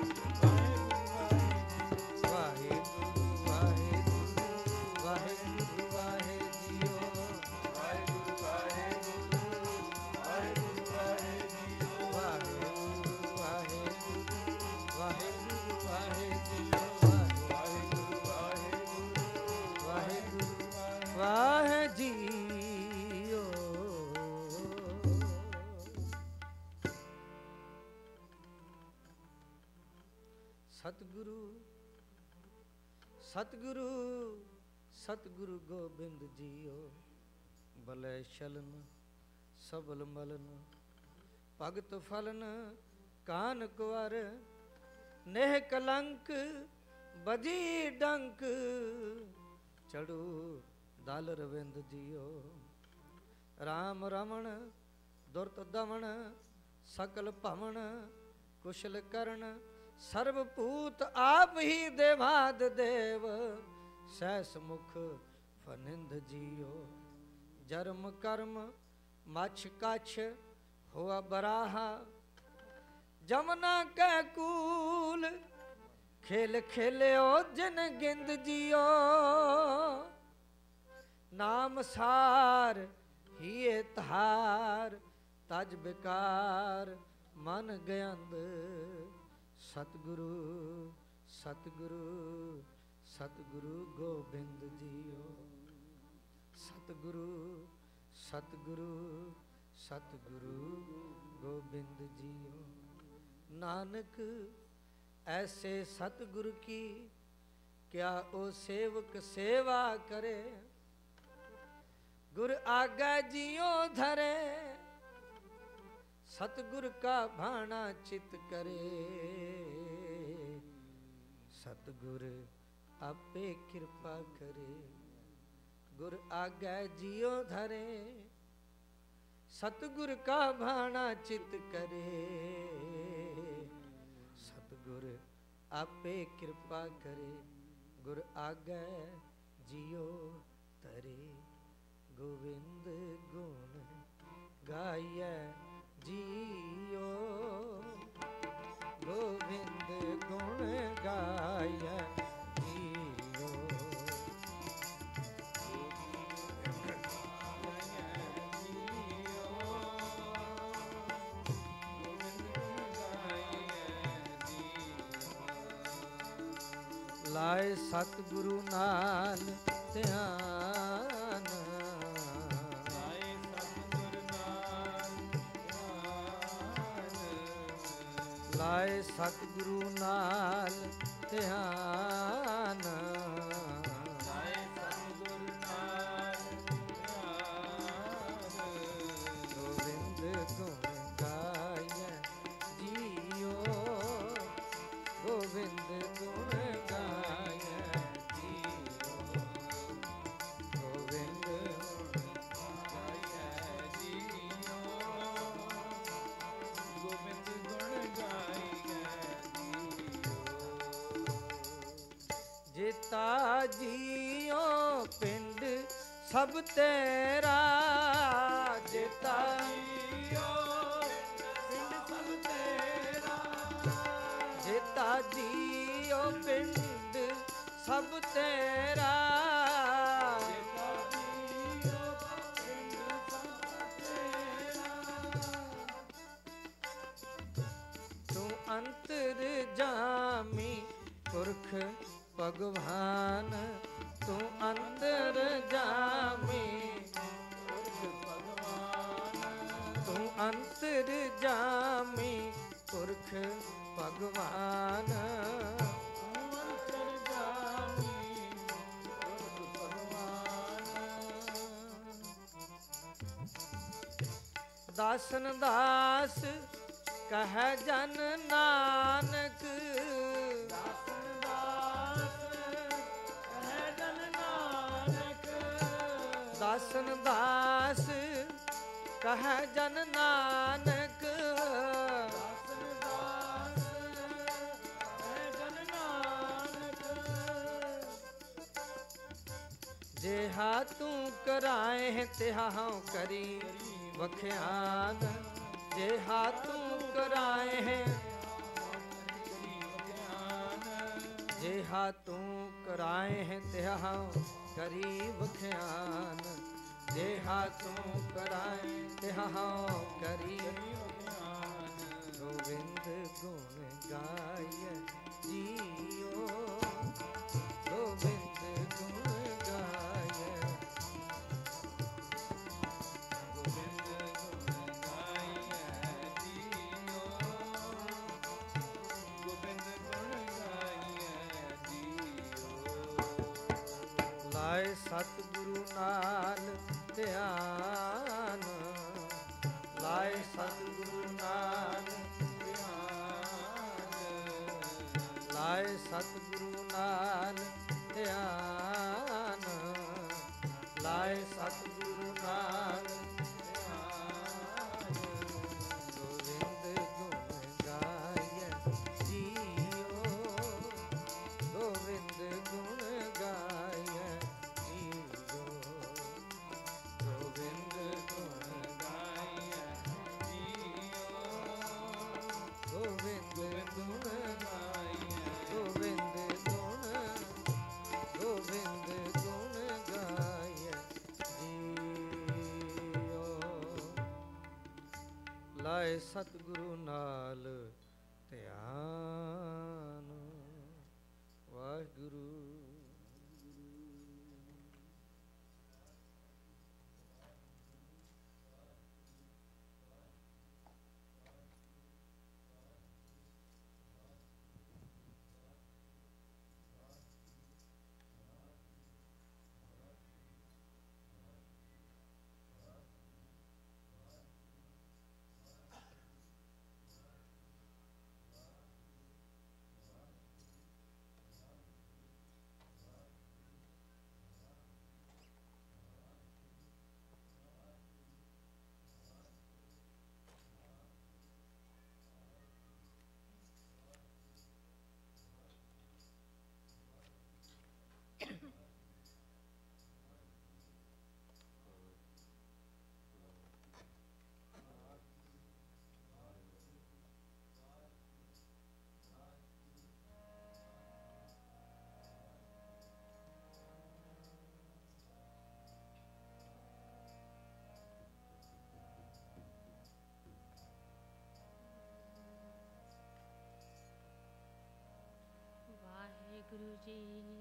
A: वाहे गुरु वाहे गुरु वाहे गुरु वाहे जियो वाहे गुरु वाहे गुरु वाहे गुरु वाहे जियो वाहे गुरु वाहे गुरु वाहे गुरु वाहे जियो वाहे गुरु वाहे गुरु वाहे गुरु वाहे जियो सतगुरु सतगुरु सतगुरु गोबिंद जियो भले शलन सबल मलन भगत फलन कान कुंवर नेह कलंक बजी डंक ਚੜੂ ਦਲ ਰਵਿੰਦ ਜੀਓ। ਰਾਮ ਰਮਣ ਦੁਰਤ ਦਮਨ ਸਕਲ ਭਵਨ ਕੁਸ਼ਲ ਕਰਨ ਸਰਬ ਭੂਤ ਆਪ ਹੀ ਦੇਵਾਦ ਦੇਵ ਸਹਿਸ ਮੁਖ ਫਨਿੰਦ ਜੀਓ। ਜਰਮ ਕਰਮ ਮਛ ਕਛ ਹੋਆ ਬਰਾਹਾ ਜਮਨਾ ਕੈ ਕੂਲ ਖੇਲ ਖੇਲਿਓ ਜਿਨ ਗਿੰਦ ਜੀਓ। ਨਾਮ ਸਾਰ ਹੀਏ ਧਾਰ ਤਜ ਬਿਕਾਰ ਮਨ ਗਯੰਦ। ਸਤਿਗੁਰੂ ਸਤਿਗੁਰੂ ਸਤਿਗੁਰੂ ਗੋਬਿੰਦ ਜੀਓ। ਸਤਿਗੁਰੂ ਸਤਿਗੁਰੂ ਸਤਿਗੁਰੂ ਗੋਬਿੰਦ ਜੀਓ। ਨਾਨਕ ਐਸੇ ਸਤਿਗੁਰ ਕੀ ਕਿਆ ਉਹ ਸੇਵਕ ਸੇਵਾ ਕਰੇ। ਗੁਰ ਆਗਾ ਜਿਉ ਧਰੇ ਸਤਿਗੁਰ ਕਾ ਭਾਣਾ ਚਿਤ ਕਰੇ। ਸਤਿਗੁਰ ਆਪੇ ਕਿਰਪਾ ਕਰੇ। ਗੁਰ ਆਗਾ ਜਿਉ ਧਰੇ ਸਤਿਗੁਰ ਕਾ ਭਾਣਾ ਚਿਤ ਕਰੇ। ਸਤਿਗੁਰ ਆਪੇ ਕਿਰਪਾ ਕਰੇ। ਗੁਰ ਆਗੈ ਜਿਉ ਧਰੇ। ਗੋਬਿੰਦ ਗੁਣ ਗਾਈਐ ਜੀਓ। ਗੋਬਿੰਦ ਗੁਣ ਗਾਈਐ ਜੀਓ। ਲਾਏ ਸਤਿਗੁਰੂ ਨਾਲ ਧਿਆਨ। ਲਾਏ ਸਤਿਗੁਰੂ ਨਾਲ ਧਿਆਨ। ਲਾਏ ਸਤਿਗੁਰੂ ਨਾਲ ਧਿਆਨ। ਲਾਏ ਸਤਿਗੁਰੂ ਨਾਲ ਧਿਆਨ। ਗੋਬਿੰਦ ਗੁਣ ਗਾਈਐ ਜੀਓ। ਗੋਬਿੰਦ ਗੁਣ ਜੀਤਾ ਜੀਓ ਪਿੰਡ ਸਭ ਤੇਰਾ। ਜੀਤਾ ਜੀਓ ਪਿੰਡ ਸਭ ਤੇਰਾ। ਜੀਤਾ ਜੀਓ ਪਿੰਡ ਸਭ ਤੇਰਾ। ਜੀਤਾ ਜੀਓ ਪਿੰਡ ਸਭ ਤੇਰਾ। ਤੂੰ ਅੰਤਰ ਜਾਮੀ ਪੁਰਖ ਭਗਵਾਨ। ਤੂੰ ਅੰਦਰ ਜਾਮੀ ਪੁਰਖ ਭਗਵਾਨ। ਤੂੰ ਅੰਤਰ ਜਾਮੀ ਪੁਰਖ ਭਗਵਾਨ। ਤੂੰ ਅੰਤਰ ਜਾਮੀ ਪੁਰਖ ਭਗਵਾਨ। ਦਾਸਨ ਦਾਸ ਕਹਿ ਜਨ ਨਾਨਕ। ਦਾਸਨ ਦਾਸ ਕਹਿ ਜਨ ਨਾਨਕ। ਦਾਸਨ ਦਾਸ ਕਹਿ ਜਨ ਨਾਨਕ। ਜਿਹਾ ਤੂੰ ਕਰਾਏ ਤਿਹਾ ਹਉ ਕਰੀ ਵਖਿਆਨ। ਜਿਹਾ ਤੂੰ ਕਰਾਏ ਜਿਹਾ ਤੂੰ ਕਰਾਏ ਤਿਹਾ ਹਉ ਕਰੀ ਵਖਿਆਨ। ਜਿਹਾ ਤੂੰ ਕਰਾਏ ਤਿਹਾ ਹਉ ਕਰੀ ਵਖਿਆਨ। ਗੋਬਿੰਦ ਗੁਣ ਗਾਈਐ ਜੀਓ। ਗੋਬਿੰਦ ਗੁਣ ਗਾਈਐ। ਗੋਬਿੰਦ ਗੁਣ ਗਾਈਐ ਜੀਓ। ਗੋਬਿੰਦ ਗੁਣ ਗਾਈਐ ਜੀਓ। ਲਾਏ ਸਤਿਗੁਰੂ ਨਾਲ ਧਿਆਨ। ਲਾਏ ਸਤਿਗੁਰੂ ਨਾਲ ਧਿਆਨ। ਲਾਏ ਸਤਿਗੁਰੂ ਨਾਲ ਧਿਆਨ। ਲਾਏ ਸਤਿਗੁਰੂ ਨਾਲ ਗੋਬਿੰਦ ਗੁਣ ਗਾਏ ਜੀਓ ਗੋਬਿੰਦ ਗੁਣ ਗਾਏ ਜੀਓ ਗੋਬਿੰਦ ਗੁਣ ਗਾਏ ਜੀਓ ਗੋਬਿੰਦ ਗੁਣ ਗਾਏ ਗੋਬਿੰਦ ਗੁਣ ਗੋਬਿੰਦ ਗੁਣ ਗਾਏ ਜੀਓ ਲਾਏ ਸਤਿਗੁਰੂ ਨਾਲ ਧਿਆਨ ਵਾਹਿਗੁਰੂ।
B: ਵਾਹਿਗੁਰੂ ਜੀ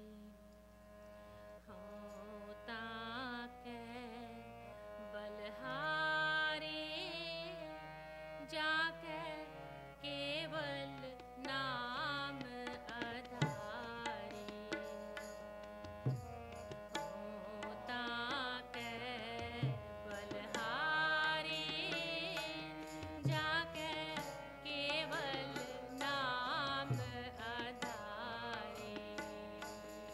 B: ਹੋ ਤਾਂ ਕੈ ਬਲਹਾਰੇ ਜਾ ਕੇ ਕੇਵਲ ਨਾਮ ਆਧਾਰੇ ਹੋ ਤਾਂ ਕੈ ਬਲਹਾਰੇ ਜਾ ਕੇ ਕੇਵਲ ਨਾਮ ਆਧਾਰੇ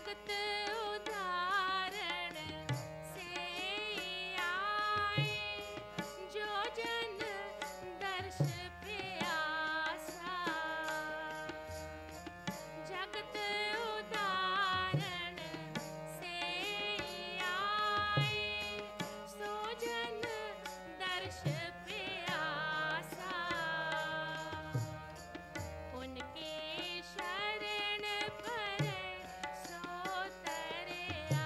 B: जगत उदाहरण से आए, जो जन दर्श प्यासा। जगत उदाहरण से आए, सो जन दर्श प्यासा। उनके शरण पर सो तरया,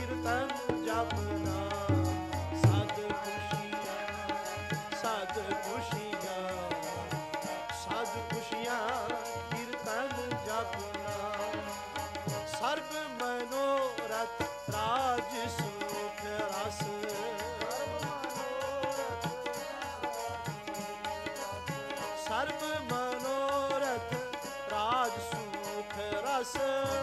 C: ਕੀਰਤਨ ਜਪਨਾ ਸਦ ਖੁਸ਼ੀਆਂ ਸਦ ਖੁਸ਼ੀਆਂ ਸਦ ਖੁਸ਼ੀਆਂ ਕੀਰਤਨ ਜਪਨਾ ਸਰਬ ਮਨੋਰਥ ਰਾਜ ਸੁਖ ਰਸ ਸਰਬ ਮਨੋਰਥ ਰਾਜ ਸੁਖ ਰਸ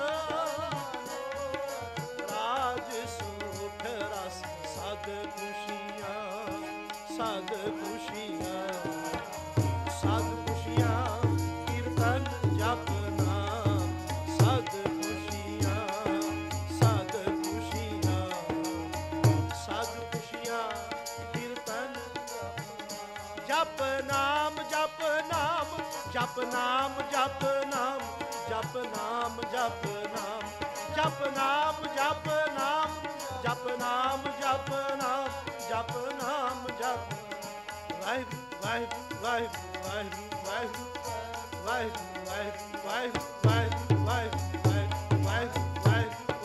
C: ਰਾਜ ਸੁਖ ਰਸ ਸਦ ਖੁਸ਼ੀਆਂ ਸਦ ਖੁਸ਼ੀਆਂ ਸਦ ਖੁਸ਼ੀਆਂ ਕੀਰਤਨ ਜਪਨਾ ਸਦ ਖੁਸ਼ੀਆਂ ਸਦ ਖੁਸ਼ੀਆਂ ਸਦ ਖੁਸ਼ੀਆਂ ਕੀਰਤਨ ਜਪ ਨਾਮ ਜਪ ਨਾਮ ਜਪ ਨਾਮ ਜਪ ਨਾਮ ਜਪ ਨਾਮ ਜਪ ਨਾਮ ਜਪ ਨਾਮ ਜਪ ਨਾਮ ਜਪ ਨਾਮ ਜਪ ਨਾਮ ਜਪ ਨਾਮ ਜਪ ਵਾਹਿਗੁਰੂ ਵਾਹਿਗੁਰੂ ਵਾਹਿਗੁਰੂ ਵਾਹਿਗੁਰੂ ਵਾਹਿਗੁਰੂ ਵਾਹਿਗੁਰੂ ਵਾਹਿਗੁਰੂ ਵਾਹਿਗੁਰੂ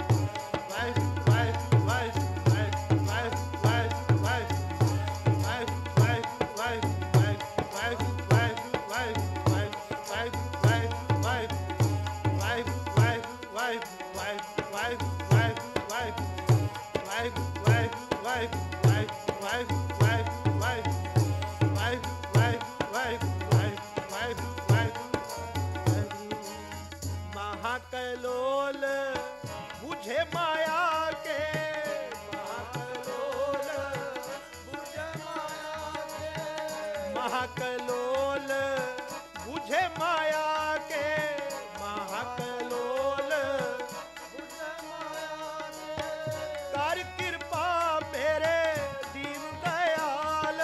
C: महाकलोल बुझे माया के महाकलोल बुझे माया के महाकलोल बुझे माया के महाकलोल बुझे माया के कर कृपा मेरे दीन दयाल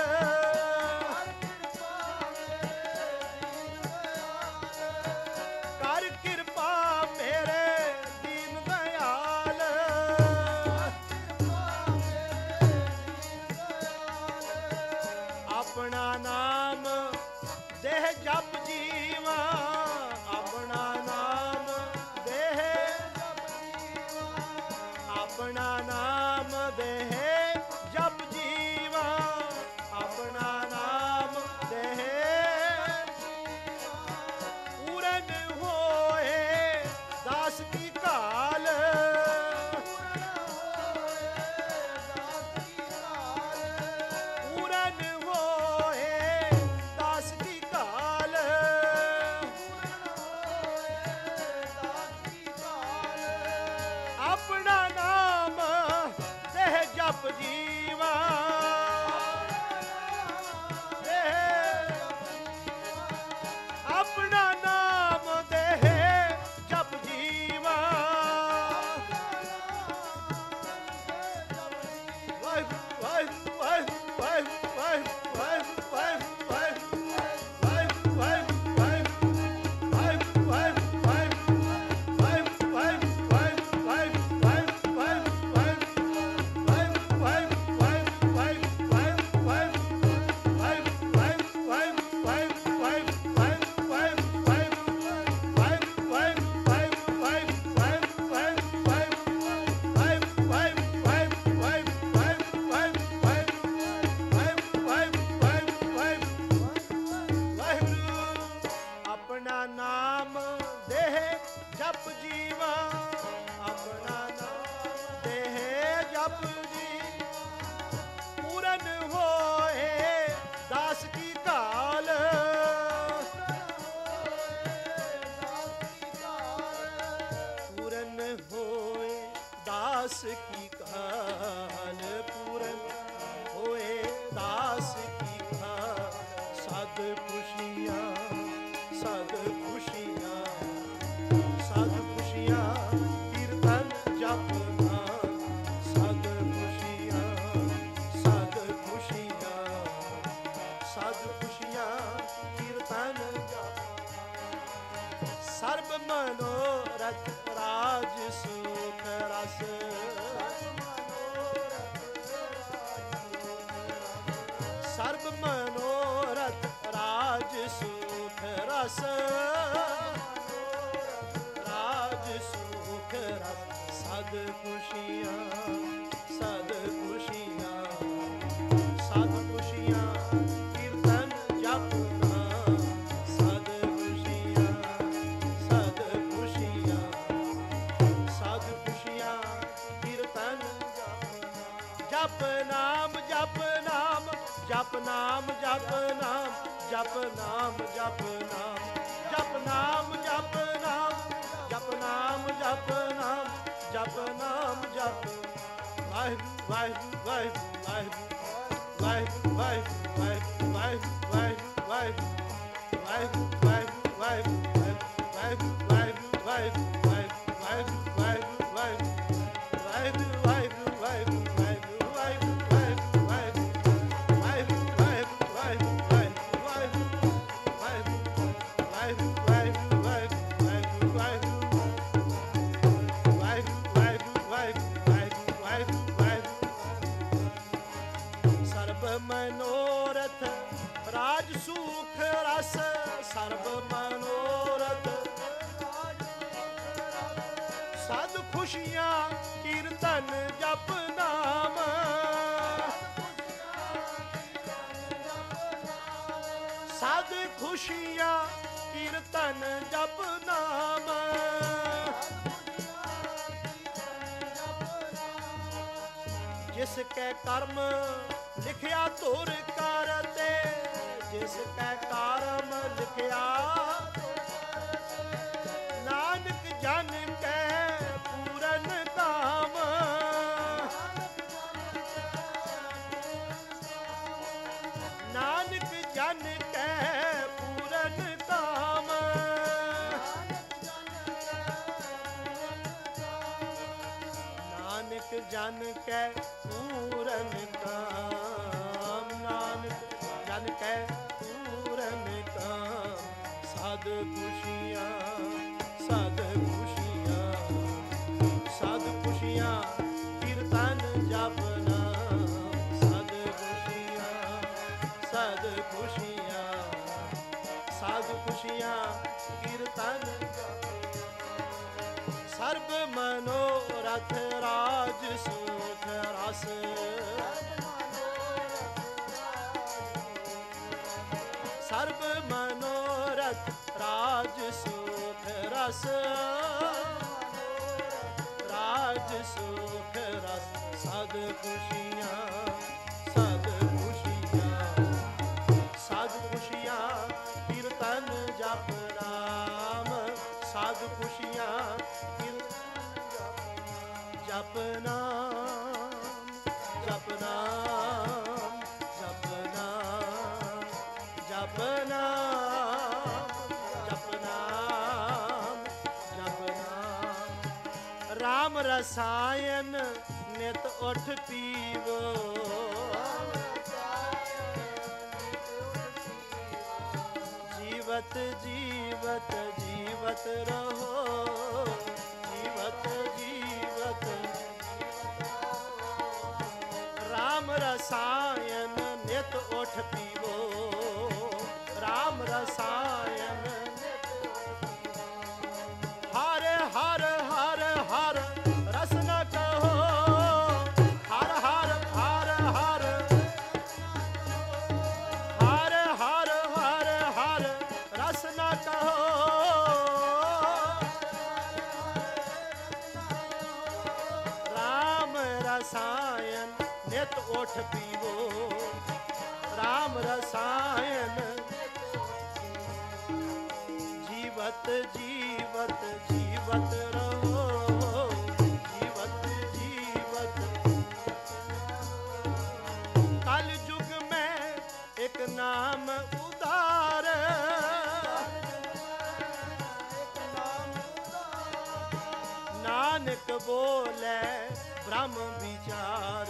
C: कर कृपा मेरे दीन दयाल अपना नाम देह जप जीवा अपना नाम देह अपना नाम देह जप जीवा अपना नाम देह पूरन होए दास की काल पूरन होए दास की काल अपना नाम देह जप जीवा अपना नाम देह जप जीवा वाहिगुरू वाहिगुरू वाहिगुरू वाहिगुरू वाहिगुरू वाहिगुरू वाहिगुरू वाहिगुरू अपना नाम देह जप जीवा अपना नाम देह जप जी पूरन होए दास की काल पूरन होए दास की काल पूरन होए दास की काल सद खुशियाँ सद खुशियाँ सद खुशियाँ कीर्तन जपना सद खुशियाँ सद खुशियाँ सद खुशियाँ कीर्तन जपना सर्ब मनोरथ राज सुख रस सर्ब मनोरथ राज सुख रस राज सुख रस सद खुशी ਖੁਸ਼ੀਆਂ ਸਦ ਖੁਸ਼ੀਆਂ ਸਦ ਖੁਸ਼ੀਆਂ ਕੀਰਤਨ ਜਪਨਾ ਸਦ ਖੁਸ਼ੀਆਂ ਸਦ ਖੁਸ਼ੀਆਂ ਸਦ ਖੁਸ਼ੀਆਂ ਕੀਰਤਨ ਜਪ ਨਾਮ ਜਪ ਨਾਮ ਜਪ ਨਾਮ ਜਪ ਨਾਮ ਜਪ ਨਾਮ ਜਪ ਨਾਮ ਜਪ ਨਾਮ ਜਪ ਨਾਮ ਜਪ ਨਾਮ ਜਪ ਨਾਮ ਜਪ ਨਾਮ ਜਪ ਵਾਹਿਗੁਰੂ ਵਾਹਿਗੁਰੂ ਵਾਹਿਗੁਰੂ ਵਾਹਿਗੁਰੂ ਵਾਹਿਗੁਰੂ ਵਾਹਿਗੁਰੂ ਵਾਹਿਗੁਰੂ ਵਾਹਿਗੁਰੂ ਵਾਹਿਗੁਰੂ ਵਾਹਿਗੁਰੂ ਵਾਹਿਗੁਰੂ ਵਾਹਿਗੁਰੂ ਵਾਹਿਗੁਰੂ ਵਾਹਿਗੁਰੂ ਵਾਹਿਗੁਰੂ ਵਾਹਿਗੁਰੂ ਵਾਹਿਗੁਰੂ ਮਨੋਰਥ ਰਾਜ ਸੁਖ ਰਸ ਸਰਬ ਮਨੋਰਥ ਸਦ ਖੁਸ਼ੀਆਂ ਕੀਰਤਨ ਜਪ ਨਾਮ ਸਦ ਖੁਸ਼ੀਆਂ ਕੀਰਤਨ ਜਪ ਨਾਮ ਜਿਸ ਕੈ ਕਰਮ ਲਿਖਿਆ ਧੁਰ ਕਰਤੇ ਜਿਸ ਕੈ ਕਰਮ ਲਿਖਿਆ ਨਾਨਕ ਜਨ ਕੈ ਪੂਰਨ ਕਾਮ ਨਾਨਕ ਜਨ ਕੈ ਪੂਰਨ ਕਾਮ ਨਾਨਕ ਜਨ ਕੈ ਪੂਰਨ ਕਾਮ ਨਾਨਕ ਜਨ ਕੈ ਪੂਰਨ ਕਾਮ ਸਦ ਖੁਸ਼ੀਆਂ ਸਦ ਖੁਸ਼ੀਆਂ ਸਦ ਖੁਸ਼ੀਆਂ ਕੀਰਤਨ ਜਪਨਾ ਸਦ ਖੁਸ਼ੀਆਂ ਸਦ ਖੁਸ਼ੀਆਂ ਸਦ ਖੁਸ਼ੀਆਂ ਕੀਰਤਨ ਸਰਬ ਮਨੋਰਥ ਰਾਜ ਸੁਖ ਰਸ ਸਰਬ ਮਨੋਰਥ ਰਾਜ ਸੁਖ ਰਸ ਰਾਜ ਸੁਖ ਰਸ ਸਦ ਖੁਸ਼ੀਆਂ ਸਦ ਖੁਸ਼ੀਆਂ ਸਦ ਖੁਸ਼ੀਆਂ ਕੀਰਤਨ ਜਪ ਨਾਮ ਸਦ ਖੁਸ਼ੀਆਂ ਜਪ ਨਾਮ ਜਪ ਨਾਮ ਜਪ ਨਾਮ ਜਪ ਨਾਮ ਜਪ ਨਾਮ ਜਪ ਨਾਮ ਰਾਮ ਰਸਾਇਨ ਨਿਤ ਉਠ ਪੀਵੋ ਜੀਵਤ ਜੀਵਤ ਜੀਵਤ ਰਹੋ ਜੀਵਤ ਜੀਵਤ ਰਾਮ ਰਸਾਇਨ ਨਿਤ ਉਠ ਪੀਵੋ ਰਾਮ ਰਸਾਇਨ ਹਰ ਹਰ ਹਰ ਹਰ ਰਸ ਨ ਕਹੋ ਹਰ ਹਰ ਹਰ ਹਰ ਹਰ ਹਰ ਹਰ ਹਰ ਰਸ ਨ ਕਹੋ ਰਾਮ ਰਸਾਇਨ ਨਿਤ ਉਠ ਪੀਵੋ ਰਾਮ ਰਸਾਇਨ ਜੀਵਤ ਜੀਵਤ ਜੀਵਤ ਰਹੋ ਜੀਵਤ ਜੀਵਤ ਕਲ ਯੁਗ ਮੈਂ ਇੱਕ ਨਾਮ ਉਦਾਰ ਨਾਨਕ ਬੋਲੇ ਬ੍ਰਹਮ ਵਿਚਾਰ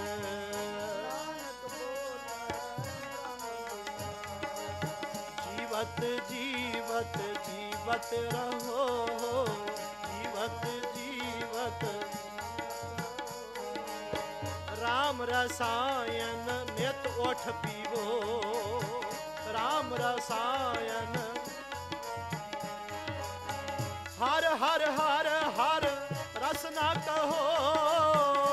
C: ਜੀਵਤ ਜੀਵਤ ਜੀਵਤ ਰਹੋ ਜੀਵਤ ਜੀਵਤ ਰਾਮ ਰਸਾਇਨ ਨਿਤ ਉਠ ਪੀਵੋ ਰਾਮ ਰਸਾਇਨ ਹਰ ਹਰ ਹਰ ਹਰ ਰਸ ਨਾ ਕਹੋ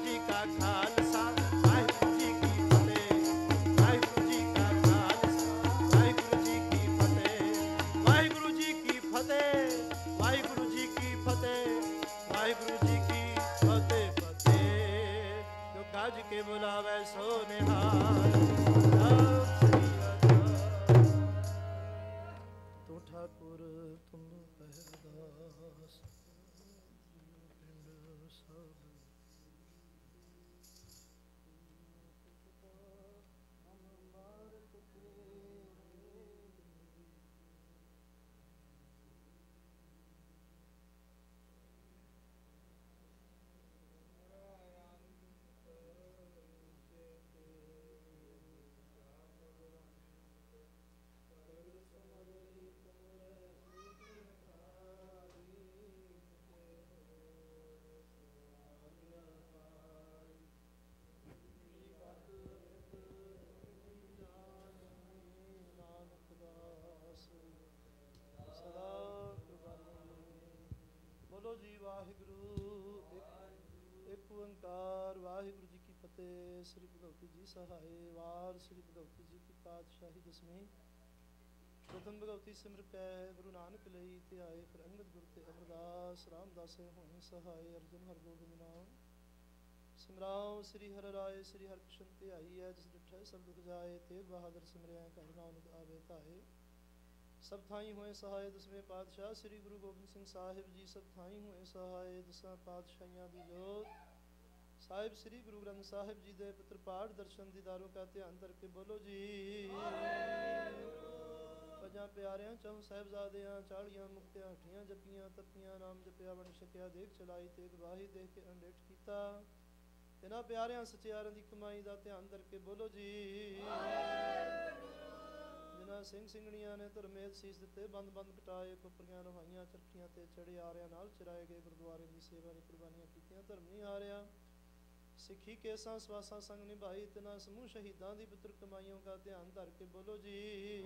C: ਬੋਲੋ ਜੀ ਵਾਹਿਗੁਰੂ ਇੱਕ ਓੰਕਾਰ। ਵਾਹਿਗੁਰੂ ਜੀ ਕੀ ਫਤਿਹ। ਸ੍ਰੀ ਭਗਵਤੀ ਜੀ ਸਹਾਏ। ਵਾਰ ਸ੍ਰੀ ਭਗਵਤੀ ਜੀ ਕੀ ਪਾਤਸ਼ਾਹੀ ਦਸਵੀਂ। ਪ੍ਰਥਮ ਭਗਵਤੀ ਸਿਮਰ ਕੈ ਗੁਰੂ ਨਾਨਕ ਲਈ ਤੇ ਆਏ, ਫਿਰ ਅੰਗਦ ਗੁਰ ਤੇ ਅਮਰਦਾਸ ਰਾਮਦਾਸੇ ਹੋਏ ਸਹਾਏ। ਅਰਜਨ ਹਰ ਗੋਬਿੰਦ ਨਾਮ ਸਿਮਰਾਓ। ਸ੍ਰੀ ਹਰਿ ਰਾਏ ਸ੍ਰੀ ਹਰਿਕ੍ਰਿਸ਼ਨ ਧਿਆਈ ਹੈ, ਜਿਸ ਡਿਠੈ ਸਭ ਦੁਖ ਜਾਏ। ਤੇਗ ਬਹਾਦਰ ਸਿਮਰਿਆ ਘਰ ਨਾਨਕ ਆਵੇ ਧਾਏ। ਸਭ ਥਾਈ ਹੋਏ ਸਹਾਏ ਦਸਵੇਂ ਪਾਤਸ਼ਾਹ ਸ੍ਰੀ ਗੁਰੂ ਗੋਬਿੰਦ ਸਿੰਘ ਸਾਹਿਬ ਜੀ। ਸਭ ਥਾਈ ਹੋਏ ਸਹਾਏ ਦਸਾਂ ਪਾਤਸ਼ਾਹੀਆਂ ਦੀ ਜੋਤ ਸਾਹਿਬ ਸ੍ਰੀ ਗੁਰੂ ਗ੍ਰੰਥ ਸਾਹਿਬ ਜੀ ਦੇ ਪੁੱਤਰ ਪਾਠ ਦਰਸ਼ਨ ਦੀਦਾਰੋਂ ਕਾ ਧਿਆਨ ਕਰਕੇ ਬੋਲੋ ਜੀ। ਪੰਜਾਂ ਪਿਆਰਿਆਂ ਚੌਂ ਸਾਹਿਬਜ਼ਾਦਿਆਂ 40 ਮੁਕਤਿਆਂ 8 ਜਪੀਆਂ ਤਪੀਆਂ ਨਾਮ ਜਪਿਆ ਬਣ ਛਕਿਆ ਦੇਖ ਚਲਾਈ ਤੇਗ ਵਾਹੀ ਦੇਖ ਕੇ ਅੰਡੇਠ ਕੀਤਾ। ਇਹਨਾਂ ਪਿਆਰਿਆਂ ਸਚਿਆਰਾਂ ਦੀ ਕਮਾਈ ਦਾ ਧਿਆਨ ਕਰਕੇ ਬੋਲੋ ਜੀ। ਜਿਨ੍ਹਾਂ ਸਿੰਘ ਸਿੰਘਣੀਆਂ ਨੇ ਧਰਮੇਦ ਸੀਸ ਦਿੱਤੇ, ਬੰਦ ਬੰਦ ਕਟਾਏ, ਕੁਪਰੀਆਂ ਨਵਾਈਆਂ, ਚਰਖੀਆਂ ਤੇ ਚੜੇ ਆਰਿਆਂ ਨਾਲ ਚਰਾਏ ਗਏ, ਗੁਰਦੁਆਰੇ ਦੀ ਸੇਵਾ ਦੀ ਕੁਰਬਾਨੀਆਂ ਕੀਤੀਆਂ, ਧਰਮ ਨਹੀਂ ਹਾਰਿਆ, ਸਿੱਖੀ ਕੇਸਾਂ ਸਵਾਸਾਂ ਸੰਗ ਨਿਭਾਈ। ਤਿਨਾਂ ਸਮੂਹ ਸ਼ਹੀਦਾਂ ਦੀ ਪੁੱਤਰ ਕਮਾਈਆਂ ਦਾ ਧਿਆਨ ਧਰ ਕੇ ਬੋਲੋ ਜੀ।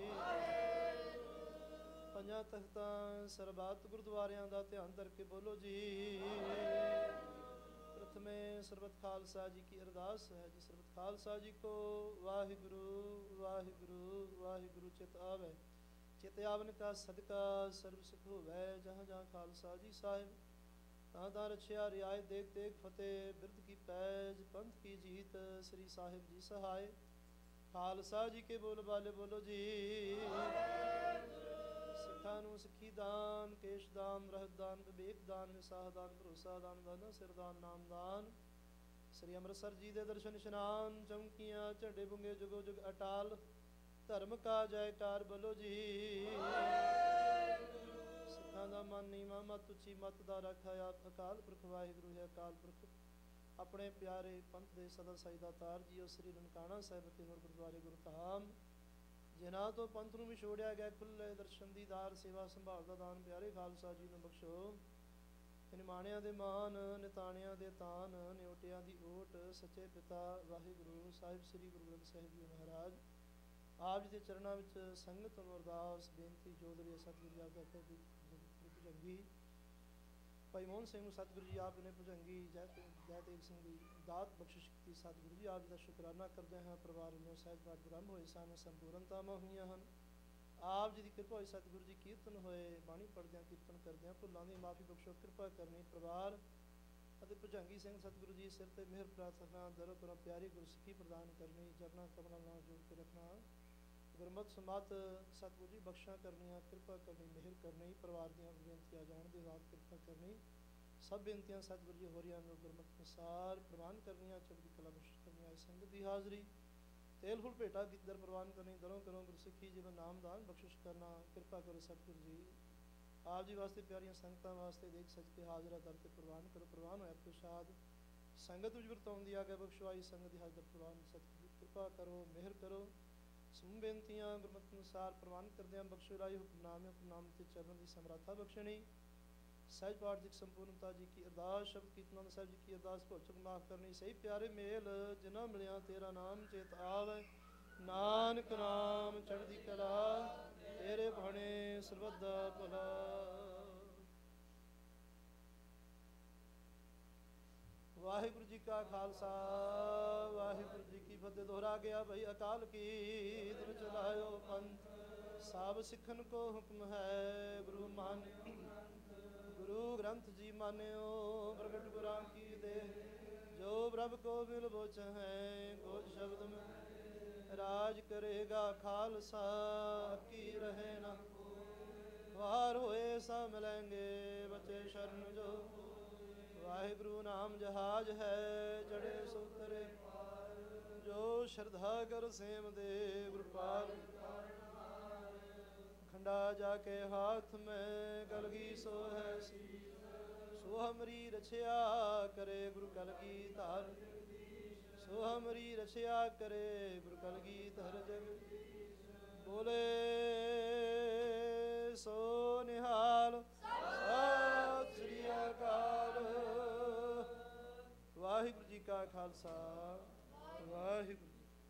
C: ਪੰਜਾਂ ਤਖਤਾਂ ਸਰਬੱਤ ਗੁਰਦੁਆਰਿਆਂ ਦਾ ਧਿਆਨ ਧਰ ਕੇ ਬੋਲੋ ਜੀ। ਪ੍ਰਥਮੇ ਸਰਬਤ ਖਾਲਸਾ ਜੀ ਕੀ ਅਰਦਾਸ ਹੈ ਜੀ। ਸਰਬਤ ਖਾਲਸਾ ਜੀ ਕੋ ਵਾਹਿਗੁਰੂ ਵਾਹਿਗੁਰੂ ਵਾਹਿਗੁਰੂ ਚਿਤ ਆਵੈ। ਚਿਤ ਆਵਨ ਕਾ ਸਦਕਾ ਸਰਬ ਸੁਖ ਹੋਵੈ। ਜਹਾਂ ਜਹਾਂ ਖਾਲਸਾ ਜੀ ਸਾਹਿਬ ਤਾਂ ਤਾਂ ਰਛਿਆ ਰਿਆਇਤ ਦੇਖ ਦੇਖ ਫਤਿਹ। ਬਿਰਧ ਕੀ ਪੈਜ ਪੰਥ ਕੀ ਜੀਤ ਸ੍ਰੀ ਸਾਹਿਬ ਜੀ ਸਹਾਏ। ਖਾਲਸਾ ਜੀ ਕੇ ਬੋਲ ਬਾਲੇ ਬੋਲੋ ਜੀ। ਸਿੱਖਾਂ ਨੂੰ ਸਿੱਖੀ ਦਾਨ, ਕੇਸ਼ ਦਾਨ, ਰਹਿਤ ਦਾਨ, ਵਿਵੇਕ ਦਾਨ, ਨਿਸਾਹ ਦਾਨ, ਭਰੋਸਾ ਦਾਨ, ਦਾਨਾ ਸਿਰ ਦਾਨ, ਨਾਮ ਦਾਨ। ਸ੍ਰੀ ਅੰਮ੍ਰਿਤਸਰ ਜੀ ਦੇ ਦਰਸ਼ਨ ਇਸ਼ਨਾਨ, ਚੌਂਕੀਆਂ ਝੰਡੇ ਬੁੰਗੇ ਜੁਗੋ ਜੁਗ ਅਟਾਲ। ਧਰਮ ਕਾ ਜੈਕਾਰ ਬੋਲੋ ਜੀ। ਸਿੱਖਾਂ ਦਾ ਮਨ ਨੀਵਾਂ, ਮਤ ਉੱਚੀ, ਮਤ ਦਾ ਰਾਖਾ ਆਪ ਅਕਾਲ ਪੁਰਖ ਵਾਹਿਗੁਰੂ ਹੈ। ਅਕਾਲ ਪੁਰਖ ਆਪਣੇ ਪਿਆਰੇ ਪੰਥ ਦੇ ਸਦਾ ਸਾਈ ਦਾ ਤਾਰ ਜੀਓ ਸ੍ਰੀ ਨਨਕਾਣਾ ਸਾਹਿਬ ਅਤੇ ਹੋਰ ਗੁਰਦੁਆਰੇ ਗੁਰਧਾਮ ਜਿਨ੍ਹਾਂ ਤੋਂ ਪੰਥ ਨੂੰ ਵਿਛੋੜਿਆ ਗਿਆ, ਖੁੱਲ੍ਹੇ ਦਰਸ਼ਨ ਦੀਦਾਰ ਸੇਵਾ ਸੰਭਾਲ ਦਾ ਦਾਨ ਪਿਆਰੇ ਖਾਲਸਾ ਜੀ ਨੂੰ ਬਖਸ਼ੋ। ਨਿਮਾਣਿਆਂ ਦੇ ਮਾਨ, ਨਿਤਾਣਿਆਂ ਦੇ ਤਾਨ, ਨਿਉਟਿਆਂ ਦੀ ਓਟ ਸੱਚੇ ਪਿਤਾ ਵਾਹਿਗੁਰੂ ਸਾਹਿਬ ਸ੍ਰੀ ਗੁਰੂ ਗ੍ਰੰਥ ਸਾਹਿਬ ਜੀ ਮਹਾਰਾਜ ਆਪ ਜੀ ਦੇ ਚਰਨਾਂ ਵਿੱਚ ਸੰਗਤ ਨੂੰ ਅਰਦਾਸ ਬੇਨਤੀ ਜੋਦਰੀ ਸਤਿਗੁਰੂ ਆਪ ਦਾ ਭੁਜੰਗੀ ਭਾਈ ਮੋਹਨ ਸਿੰਘ ਨੂੰ ਸਤਿਗੁਰੂ ਜੀ ਆਪ ਨੇ ਭੁਜੰਗੀ ਜੈ ਤੇਗ ਸਿੰਘ ਦੀ ਦਾਤ ਬਖਸ਼ਿਸ਼ ਕੀਤੀ। ਸਤਿਗੁਰੂ ਜੀ ਆਪ ਜੀ ਦਾ ਸ਼ੁਕਰਾਨਾ ਕਰਦੇ ਹਾਂ। ਪਰਿਵਾਰ ਵੱਲੋਂ ਸਹਿਜ ਪਾਠ ਪ੍ਰਾਰੰਭ ਹੋਏ ਸਨ, ਸੰਪੂਰਨਤਾਵਾਂ ਹੋਈਆਂ ਹਨ। ਆਪ ਜੀ ਦੀ ਕਿਰਪਾ ਹੋਈ। ਸਤਿਗੁਰੂ ਜੀ ਕੀਰਤਨ ਹੋਏ, ਬਾਣੀ ਪੜ੍ਹਦਿਆਂ ਕੀਰਤਨ ਕਰਦਿਆਂ ਭੁੱਲਾਂ ਦੀ ਮਾਫੀ ਬਖਸ਼ੋ, ਕਿਰਪਾ ਕਰਨੀ। ਪਰਿਵਾਰ ਅਤੇ ਭੁਜੰਗੀ ਸਿੰਘ ਸਤਿਗੁਰੂ ਜੀ ਸਿਰ ਤੇ ਮਿਹਰ ਪ੍ਰਾਰਥਨਾ ਦਰੋਂ ਕਰੋ ਪਿਆਰੀ ਗੁਰਸਿੱਖੀ ਪ੍ਰਦਾਨ ਕਰਨੀ। ਚਰਨਾਂ ਕਮਲਾਂ ਨਾਲ ਜੋੜ ਕੇ ਰੱਖਣਾ। ਗੁਰਮਤਿ ਸਮਤ ਸਤਿਗੁਰੂ ਜੀ ਬਖਸ਼ਾਂ ਕਰਨੀਆਂ, ਕਿਰਪਾ ਕਰਨੀ, ਮਿਹਰ ਕਰਨੀ। ਪਰਿਵਾਰ ਦੀਆਂ ਬੇਨਤੀਆਂ ਜਾਣ ਦੀ ਰਾਤ ਕਿਰਪਾ ਕਰਨੀ। ਸਭ ਬੇਨਤੀਆਂ ਸਤਿਗੁਰੂ ਜੀ ਹੋ ਰਹੀਆਂ ਨੂੰ ਗੁਰਮਤਿ ਅਨੁਸਾਰ ਪ੍ਰਵਾਨ ਕਰਨੀਆਂ। ਚੜ੍ਹਦੀ ਕਲਾ ਬਖਸ਼ ਕਰਨੀਆਂ। ਇਸ ਸੰਗਤ ਦੀ ਹਾਜ਼ਰੀ ਤੇਲ ਫੁੱਲ ਭੇਟਾ ਗਿੱਦਰ ਪ੍ਰਵਾਨ ਕਰਨੀ। ਦਰੋਂ ਕਰੋ ਗੁਰਸਿੱਖੀ ਜੀਵਨ ਨਾਮਦਾਨ ਬਖਸ਼ਿਸ਼ ਕਰਨਾ। ਕਿਰਪਾ ਕਰੋ ਸਤਿਗੁਰੂ ਜੀ ਆਪ ਜੀ ਵਾਸਤੇ ਪਿਆਰੀਆਂ ਸੰਗਤਾਂ ਵਾਸਤੇ ਦੇਖ ਸੱਚ ਕੇ ਹਾਜ਼ਰਾ ਦਰ ਤੇ ਪ੍ਰਵਾਨ ਕਰੋ। ਪ੍ਰਵਾਨ ਹੋਇਆ ਪ੍ਰਸ਼ਾਦ ਸੰਗਤ ਵਿੱਚ ਵਰਤਾਉਣ ਦੀ ਆਗਿਆ ਬਖਸ਼ਵਾਈ। ਸੰਗਤ ਦੀ ਹਾਜ਼ਰ ਪ੍ਰਵਾਨ ਸਤਿਗੁਰੂ ਕਿਰਪਾ ਕਰੋ, ਮਿਹਰ ਕਰੋ। ਸਮੂਹ ਬੇਨਤੀਆਂ ਗੁਰਮਤਿ ਅਨੁਸਾਰ ਪ੍ਰਵਾਨ ਕਰਦਿਆਂ ਬਖਸ਼ੋ ਰਾਈ। ਹੁਕਮਨਾਮ ਤੇ ਚਰਨ ਦੀ ਸਮਰੱਥਾ ਬਖਸ਼ਣੀ। ਸਹਿਜ ਪਾਠ ਦੀ ਸੰਪੂਰਨਤਾ ਜੀ ਕੀ ਅਰਦਾਸ। ਸ਼ਬਦ ਕੀਰਤਨ ਸਾਹਿਬ ਜੀ ਕੀ ਅਰਦਾਸ। ਭੁੱਲ ਚੁੱਕ ਮਾਫ ਕਰਨੀ। ਸਹੀ ਪਿਆਰੇ ਮੇਲ ਜਿਨ੍ਹਾਂ ਮਿਲਿਆ ਤੇਰਾ ਨਾਮ ਚੇਤ ਆਵੈ। ਨਾਨਕ ਨਾਮ ਚੜ੍ਹਦੀ ਕਲਾ ਤੇਰੇ ਬਾਣੇ ਸਰਬੱਤ ਦਾ ਭਲਾ। ਵਾਹਿਗੁਰੂ ਜੀ ਕਾ ਖਾਲਸਾ ਵਾਹਿਗੁਰੂ ਜੀ ਕੀ ਫਤਿਹ। ਦੁਹਰਾ ਗਿਆ ਭਈ ਅਕਾਲ ਕੀ ਦਿਨ ਚਲਾਇਓ ਪੰਥ। ਸਭ ਸਿੱਖਨ ਕੋ ਹੁਕਮ ਹੈ ਗੁਰੂ ਗੁਰੂ ਗ੍ਰੰਥ ਜੀ ਮਾਨਿਓ। ਪ੍ਰਗਟ ਗੁਰਾਂ ਕੀ ਦੇ ਜੋ ਪ੍ਰਭ ਕੋ ਮਿਲ ਬੋਚ ਹੈ। ਗੋਜ ਸ਼ਬਦ ਮੈਂ ਰਾਜ ਕਰੇਗਾ ਖਾਲਸਾ ਕੀ ਰਹੇ ਨਾ। ਵਾਰ ਹੋਏ ਸਭ ਮਿਲेंगे ਸਾਚੇ ਸ਼ਰਨ ਜੋ। ਵਾਹਿਗੁਰੂ ਨਾਮ ਜਹਾਜ ਹੈ ਚੜੇ ਸੁਤਰੇ, ਜੋ ਸ਼ਰਧਾ ਕਰ ਸੇਮ ਦੇ ਗੁਰ ਪਾਰ। ਖੰਡਾ ਜਾ ਕੇ ਹਾਥ ਮੈਂ ਕਲਗੀ ਸੋ ਹੈ ਸੀ, ਸੋ ਹਮਰੀ ਰਛਿਆ ਕਰੇ ਗੁਰ ਕਲਗੀ ਧਾਰ। ਸੋ ਹਮਰੀ ਰਛਿਆ ਕਰੇ ਗੁਰ ਕਲਗੀ ਧਰ ਜਗ। ਬੋਲੇ ਸੋ ਨਿਹਾਲ ਸਤਿ ਸ੍ਰੀ ਅਕਾਲ। ਵਾਹਿਗੁਰੂ ਜੀ ਕਾ ਖਾਲਸਾ, ਵਾਹਿਗੁਰੂ।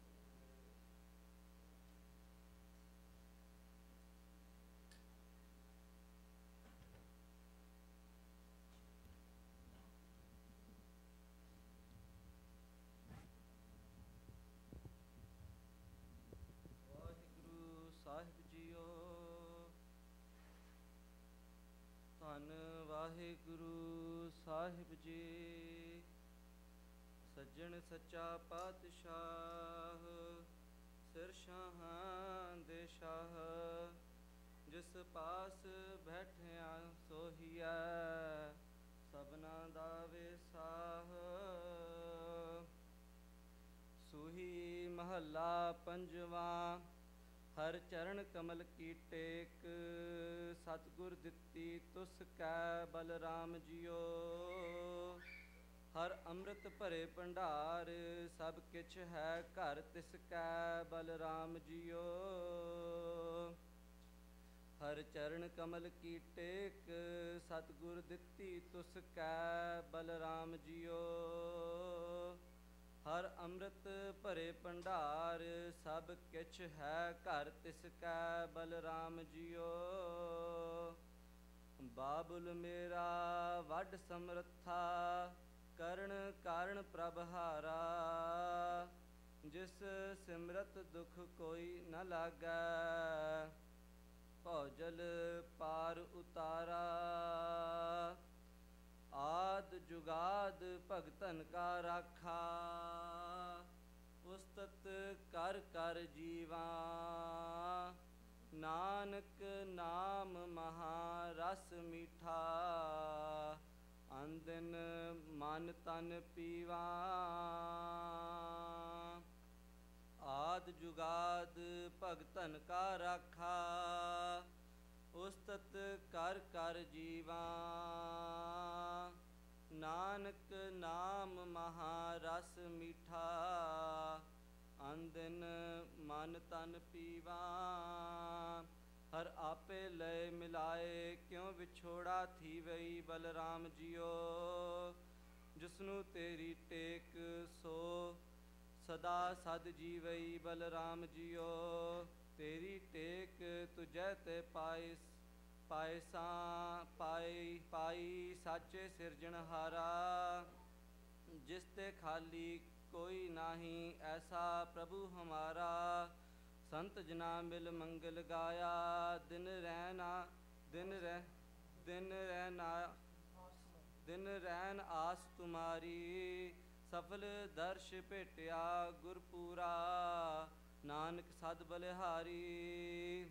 A: ਸਾਹਿਬ ਜੀਓ, ਧੰਨ ਵਾਹਿਗੁਰੂ ਸਾਹਿਬ ਜੀ। ਸੱਜਣ ਸੱਚਾ ਪਾਤਸ਼ਾਹ, ਸਿਰ ਸ਼ਾਹਾਂ ਦੇ ਸ਼ਾਹ। ਜਿਸ ਪਾਸ ਬੈਠਿਆ ਸੋਹੀਐ, ਸਭਨਾ ਦਾ ਵੇਸਾਹ। ਸੂਹੀ ਮਹੱਲਾ ਪੰਜਵਾਂ। ਹਰ ਚਰਨ ਕਮਲ ਕੀ ਟੇਕ, ਸਤਿਗੁਰ ਦਿੱਤੀ ਤੁਸ ਕੈ ਬਲਰਾਮ ਜੀਓ। ਹਰ ਅੰਮ੍ਰਿਤ ਭਰੇ ਭੰਡਾਰ, ਸਭ ਕਿਛ ਹੈ ਘਰ ਤਿਸ ਕੈ ਬਲਰਾਮ ਜੀਓ। ਹਰ ਚਰਨ ਕਮਲ ਕੀ ਟੇਕ, ਸਤਿਗੁਰ ਦਿੱਤੀ ਤੁਸ ਕੈ ਬਲਰਾਮ ਜੀਓ। ਹਰ ਅੰਮ੍ਰਿਤ ਭਰੇ ਭੰਡਾਰ, ਸਭ ਕਿਛ ਹੈ ਘਰ ਤਿਸ ਕੈ ਬਲਰਾਮ ਜੀਓ। ਬਾਬੁਲ ਮੇਰਾ ਵੱਡ ਸਮਰੱਥਾ, ਕਰਨ ਕਾਰਨ ਪ੍ਰਭ ਹਾਰਾ। ਜਿਸ ਸਿਮਰਤ ਦੁਖ ਕੋਈ ਨ ਲਾਗੈ, ਭਉਜਲ ਪਾਰ ਉਤਾਰਾ। ਆਦ ਜੁਗਾਦ ਭਗਤਨ ਕਾ ਰਾਖਾ, ਉਸਤਤ ਕਰ ਕਰ ਜੀਵਾ। ਨਾਨਕ ਨਾਮ ਮਹਾ ਰਸ ਮੀਠਾ, ਅੰਦਿਨ ਮਨ ਤਨ ਪੀਵਾ। ਆਦ ਜੁਗਾਦ ਭਗਤਨ ਕਾ ਰਾਖਾ, ਉਸਤਤ ਕਰ ਕਰ ਜੀਵਾ। ਨਾਨਕ ਨਾਮ ਮਹਾ ਰਸ ਮੀਠਾ, ਅੰਦਿਨ ਮਨ ਤਨ ਪੀਵਾ। ਹਰ ਆਪੇ ਲਏ ਮਿਲਾਏ, ਕਿਉ ਵਿਛੋੜਾ ਥੀਵਈ ਬਲਰਾਮ ਜੀਓ। ਜਿਸਨੂੰ ਤੇਰੀ ਟੇਕ, ਸੋ ਸਦਾ ਸਦ ਜੀਵਈ ਬਲਰਾਮ ਜੀਓ। ਤੇਰੀ ਟੇਕ ਤੁਝੈ ਤੇ ਪਾਈ ਸਾਚੇ ਸਿਰਜਣਹਾਰਾ। ਜਿਸ ਤੇ ਖਾਲੀ ਕੋਈ ਨਾਹੀ, ਐਸਾ ਪ੍ਰਭੂ ਹਮਾਰਾ। ਸੰਤ ਜਨਾ ਮਿਲ ਮੰਗਲ ਗਾਇਆ, ਦਿਨ ਰੈਨ ਆਸ ਤੁਮਾਰੀ। ਸਫਲ ਦਰਸ਼ ਭੇਟਿਆ ਗੁਰਪੂਰਾ, ਨਾਨਕ ਸਦ ਬਲਿਹਾਰੀ।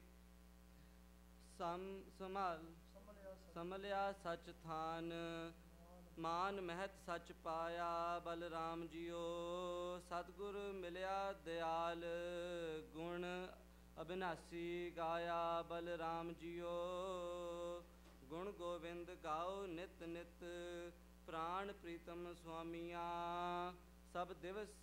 A: ਸੰਮਲਿਆ ਸਚ ਥਾਨ, ਮਾਨ ਮਹਿਤ ਸਚ ਪਾਇਆ ਬਲਰਾਮ ਜੀਓ। ਸਤਿਗੁਰ ਮਿਲਿਆ ਦਿਆਲ, ਗੁਣ ਅਬਿਨਾਸੀ ਗਾਇਆ ਬਲਰਾਮ ਜੀਓ। ਗੁਣ ਗੋਬਿੰਦ ਗਾਓ ਨਿਤ ਨਿਤ, ਪ੍ਰਾਣ ਪ੍ਰੀਤਮ ਸੁਆਮੀਆਂ। ਸਭ ਦਿਵਸ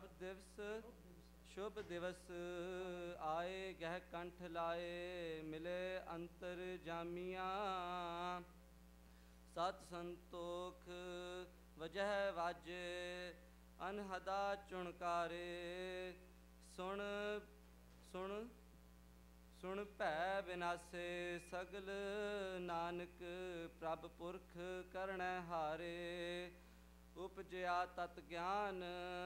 A: ਸ਼ੁਭ ਦਿਵਸ, ਆਏ ਗਹਿ ਕੰਠ ਲਾਏ। ਮਿਲੇ ਅੰਤਰ ਜਾਮੀਆਂ, ਸਤ ਸੰਤੋਖ ਵਜਹਿ ਵਾਜੇ। ਅਨਹਦਾ ਚੁਣਕਾਰੇ, ਸੁਣ ਸੁਣ ਸੁਣ ਭੈ ਵਿਨਾਸੇ। ਸਗਲ ਨਾਨਕ ਪ੍ਰਭ ਪੁਰਖ ਕਰਣੈ ਹਾਰੇ। ਉਪਜਿਆ ਤਤ ਗਿਆਨ,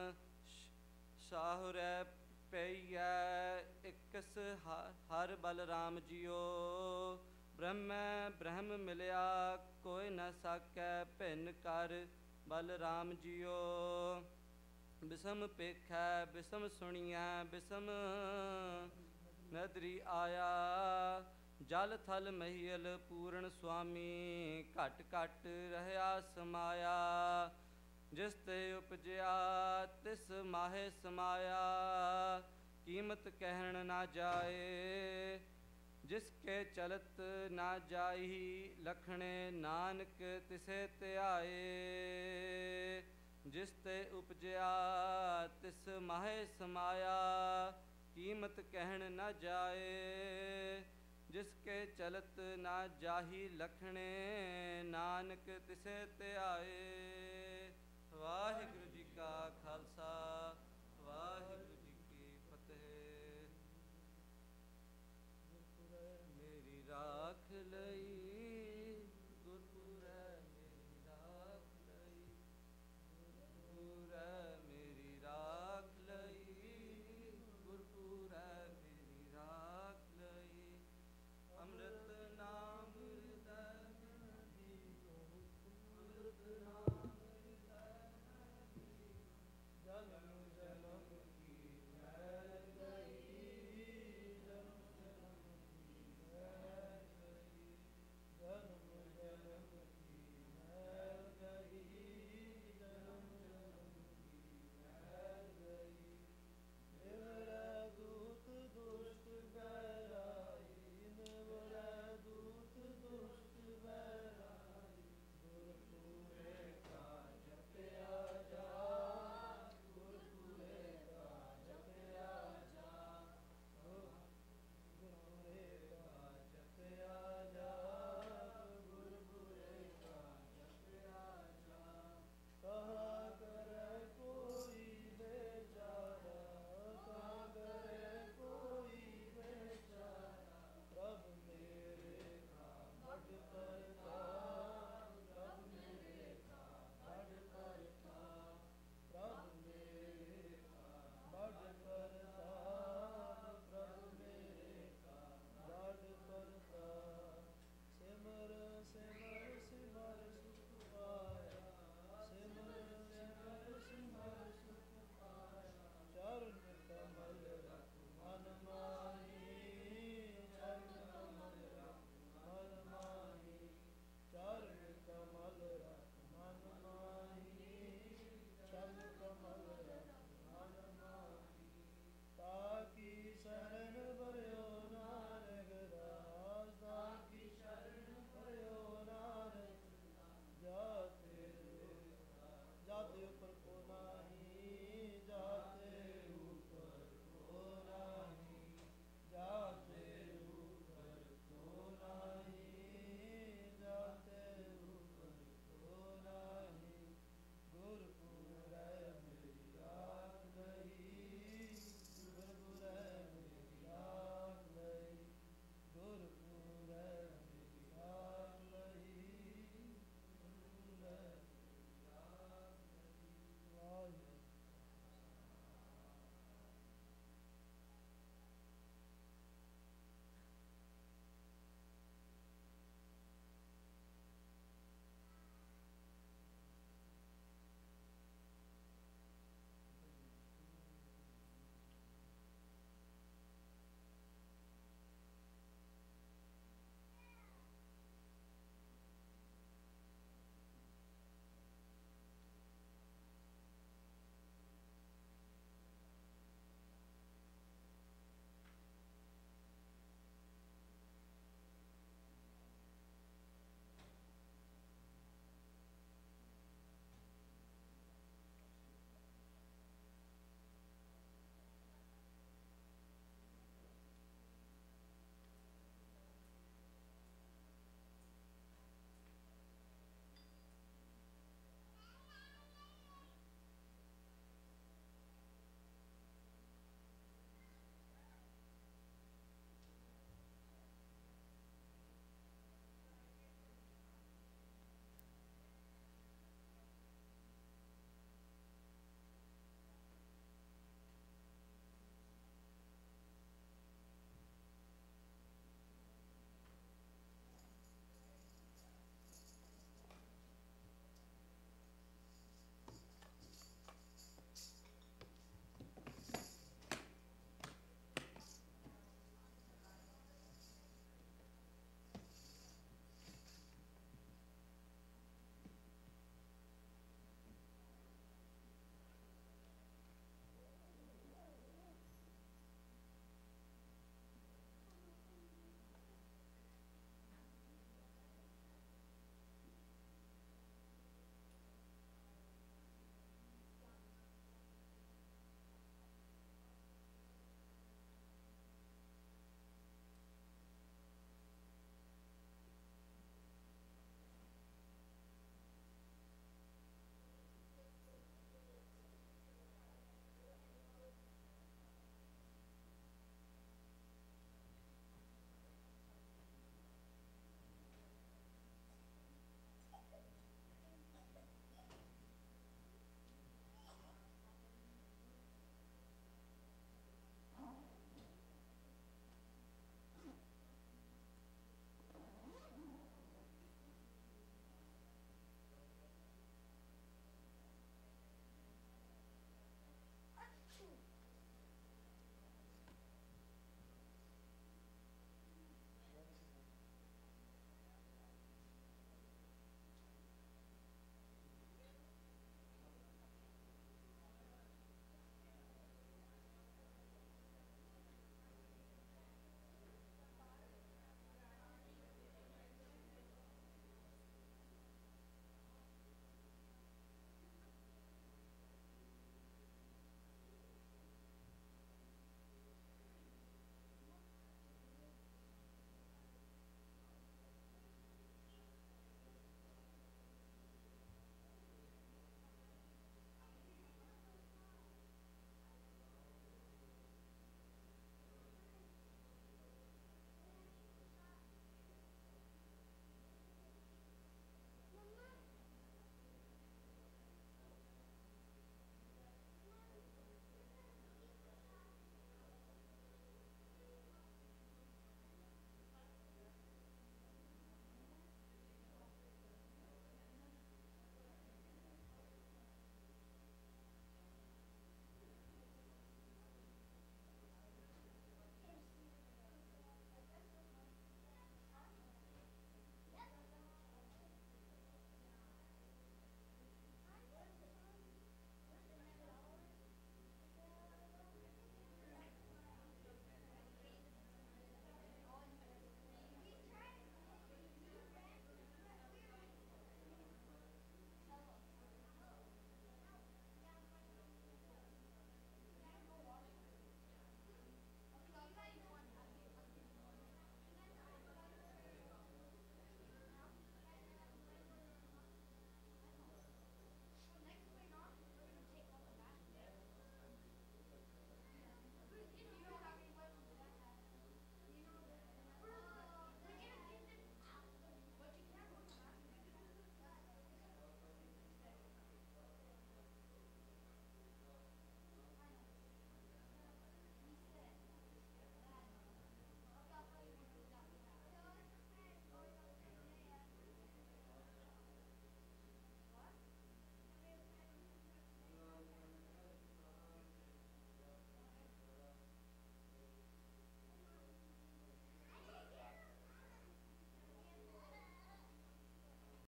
A: ਸਾਹੁਰੈ ਪਈਐ ਇਕਸ ਹਰ ਬਲਰਾਮ ਜੀਓ। ਬ੍ਰਹਮੈ ਬ੍ਰਹਮ ਮਿਲਿਆ, ਕੋਈ ਨ ਸਾਕੈ ਭਿੰਨ ਕਰ ਬਲਰਾਮ ਜੀਓ। ਬਿਸਮ ਪੇਖੈ ਬਿਸਮ ਸੁਣੀਐ, ਬਿਸਮ ਨਦਰੀ ਆਇਆ।
D: ਜਲ ਥਲ ਮਹੀਲ ਪੂਰਨ ਸੁਆਮੀ, ਘਟ ਘਟ ਰਹਿਆ ਸਮਾਇਆ। ਜਿਸ ਤੇ ਉਪਜਿਆ ਤਿਸ ਮਾਹੇ ਸਮਾਇਆ, ਕੀਮਤ ਕਹਿਣ ਨਾ ਜਾਏ। ਜਿਸ ਕੇ ਚਲਤ ਨਾ ਜਾਈ, ਲਖਣੇ ਨਾਨਕ ਤਿਸੇ ਧਿਆਏ। ਜਿਸ ਤੇ ਉਪਜਿਆ ਤਿਸ ਮਾਹੇ ਸਮਾਇਆ, ਕੀਮਤ ਕਹਿਣ ਨਾ ਜਾਏ। ਜਿਸ ਕੇ ਚਲਤ ਨਾ ਜਾਹੀ, ਲਖਣੇ ਨਾਨਕ ਤਿਸੇ ਧਿਆਏ। ਵਾਹਿਗੁਰੂ ਜੀ ਕਾ ਖਾਲਸਾ,